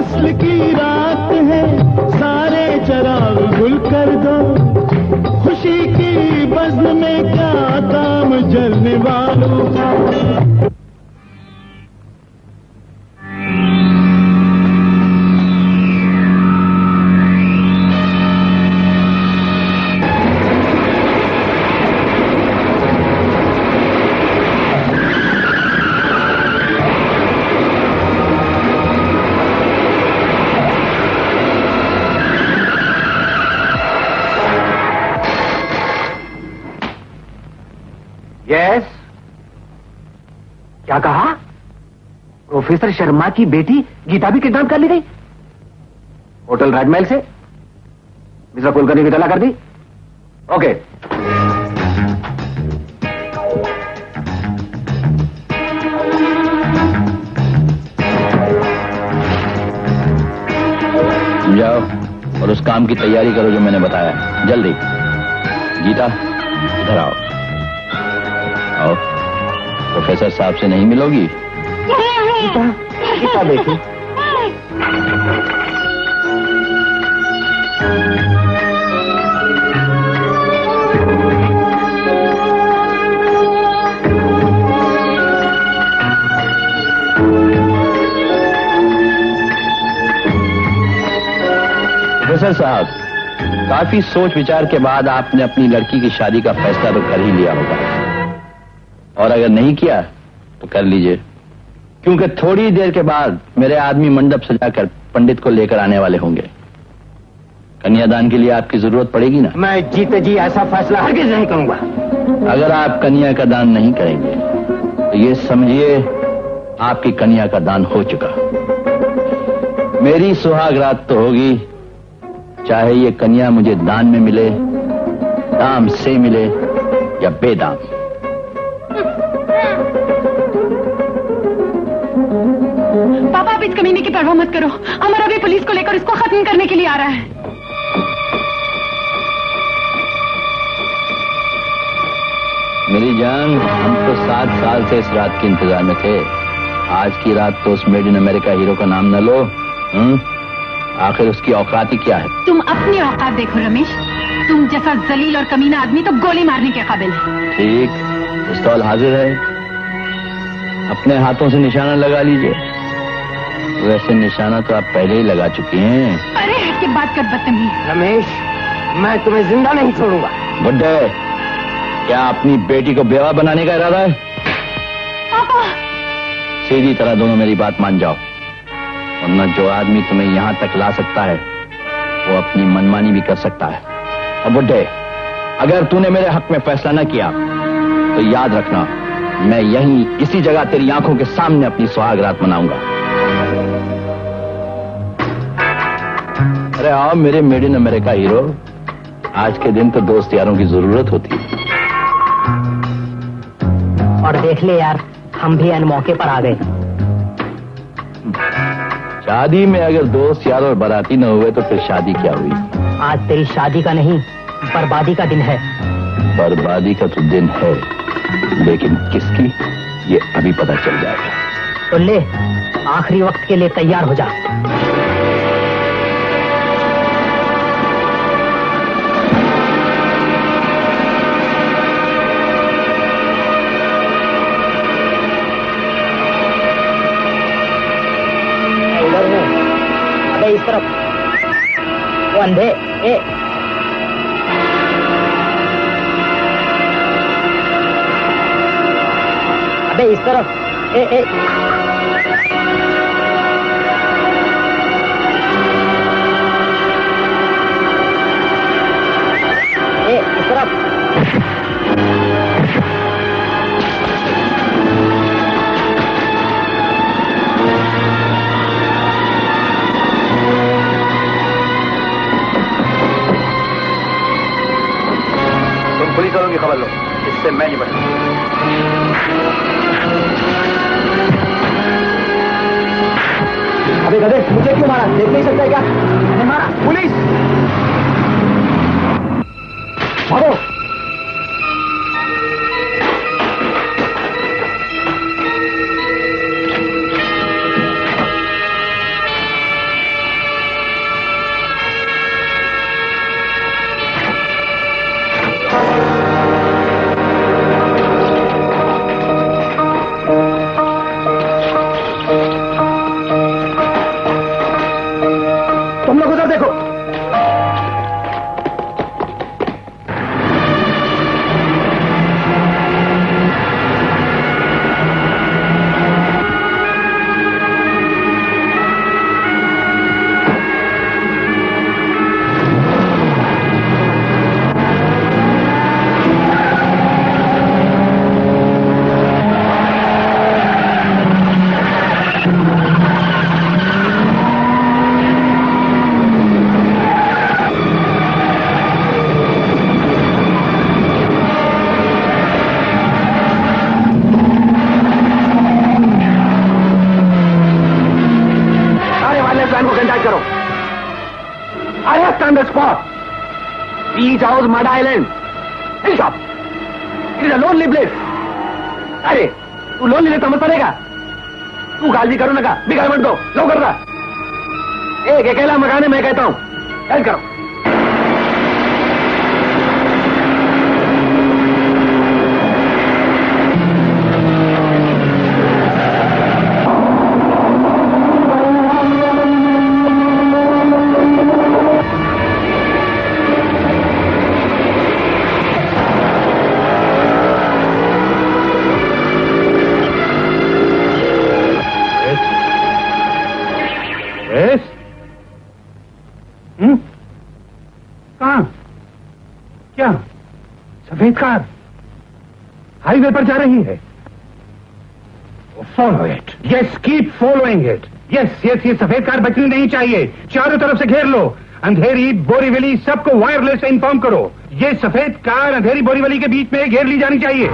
फसल की रात है, सारे चराग गुल कर दो, खुशी की बज़्म में क्या काम जलने वालों का। यस, क्या कहा? प्रोफेसर शर्मा की बेटी गीता भी किडनैप कर ली गई? होटल राजमहल से मिस्टर कुलकर्णी की तला कर दी? ओके। जाओ और उस काम की तैयारी करो जो मैंने बताया, जल्दी। गीता इधर आओ। आओ, प्रोफेसर साहब से नहीं मिलोगी? गीता बेटी, प्रोफेसर साहब, काफी सोच विचार के बाद आपने अपनी लड़की की शादी का फैसला तो कर ही लिया होगा, और अगर नहीं किया तो कर लीजिए, क्योंकि थोड़ी देर के बाद मेरे आदमी मंडप सजाकर पंडित को लेकर आने वाले होंगे। कन्यादान के लिए आपकी जरूरत पड़ेगी ना? मैं जीते जी ऐसा फैसला हरगिज नहीं करूंगा। अगर आप कन्या का दान नहीं करेंगे तो ये समझिए आपकी कन्या का दान हो चुका। मेरी सुहाग रात तो होगी, चाहे ये कन्या मुझे दान में मिले, दाम से मिले या बेदाम। पापा, आप इस कमीने की परवाह मत करो। अमर अभी पुलिस को लेकर इसको खत्म करने के लिए आ रहा है। मेरी जान, हम तो 7 साल से इस रात के इंतजार में थे। आज की रात तो उस मेड इन अमेरिका हीरो का नाम न लो। आखिर उसकी औकात ही क्या है? तुम अपनी औकात देखो रमेश, तुम जैसा जलील और कमीना आदमी तो गोली मारने के काबिल है। ठीक, पिस्तौल हाजिर है, अपने हाथों से निशाना लगा लीजिए। वैसे निशाना तो आप पहले ही लगा चुकी हैं। अरे हट के बात कर बदतमीज। रमेश, मैं तुम्हें जिंदा नहीं छोड़ूंगा। बुड्ढे, क्या अपनी बेटी को बेवा बनाने का इरादा है? पापा, सीधी तरह दोनों मेरी बात मान जाओ, वरना जो आदमी तुम्हें यहां तक ला सकता है वो अपनी मनमानी भी कर सकता है। अब बुड्ढे, अगर तूने मेरे हक में फैसला न किया तो याद रखना, मैं यहीं इसी जगह तेरी आंखों के सामने अपनी सुहाग रात मनाऊंगा। अरे आओ मेरे मेड इन अमेरिका हीरो, आज के दिन तो दोस्त यारों की जरूरत होती है। और देख ले यार, हम भी अनमौके पर आ गए। शादी में अगर दोस्त यार और बाराती न हुए तो फिर शादी क्या हुई? आज तेरी शादी का नहीं, बर्बादी का दिन है। बर्बादी का तो दिन है, लेकिन किसकी ये अभी पता चल जाएगा। तो ले, आखिरी वक्त के लिए तैयार हो जा। इस तरफ वो अंधे, अबे इस तरफ, इस तरफ। पुलिस वालों की खबर लो, इससे मैं नहीं बचूंगा। अबे गधे, मुझे क्यों मारा? देख नहीं सकता क्या? मैंने मारा। पुलिस, भागो। मैन को कंटेक्ट करो। I have turn the spot. Beach house mud island hill shop. It is a lonely place. अरे तू लोन लेने समझ पड़ेगा। तू गाली करो ना का बिगाड़ मत दो। लो कर रहा एक अकेला मकान है। मैं कहता हूं हेल्प करो। कहां? क्या सफेद कार हाईवे पर जा रही है? Follow it. Yes, keep following it. Yes yes, ये सफेद कार बचनी नहीं चाहिए। चारों तरफ से घेर लो। अंधेरी, बोरीवली, सबको वायरलेस से इन्फॉर्म करो। ये सफेद कार अंधेरी बोरीवली के बीच में घेर ली जानी चाहिए।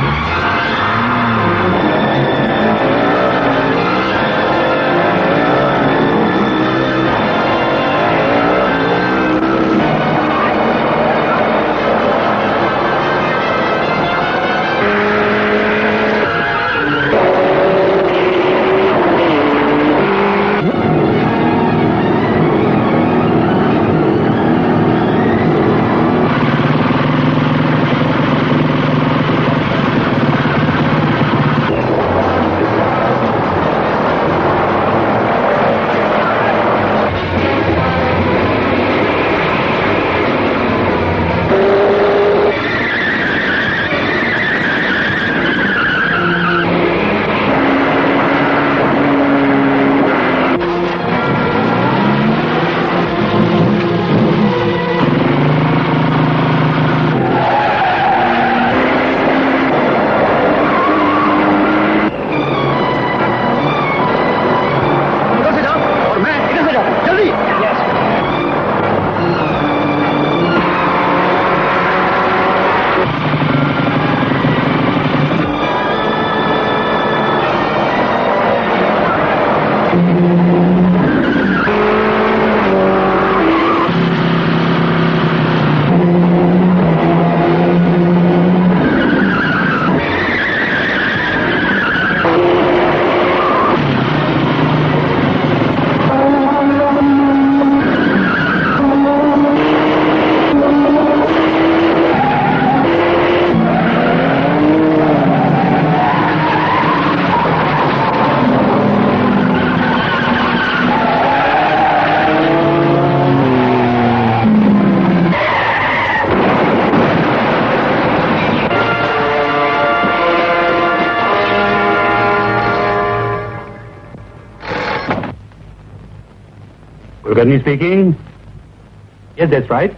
Gurney speaking. Yes, that's right.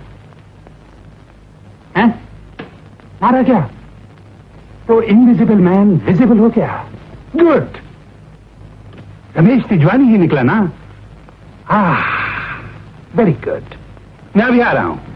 हैं? मारा क्या? तो इनविजिबल मैन विजिबल हो गया। गुड। रमेश तिजवानी ही निकला ना? Very good. मैं अभी आ रहा हूं।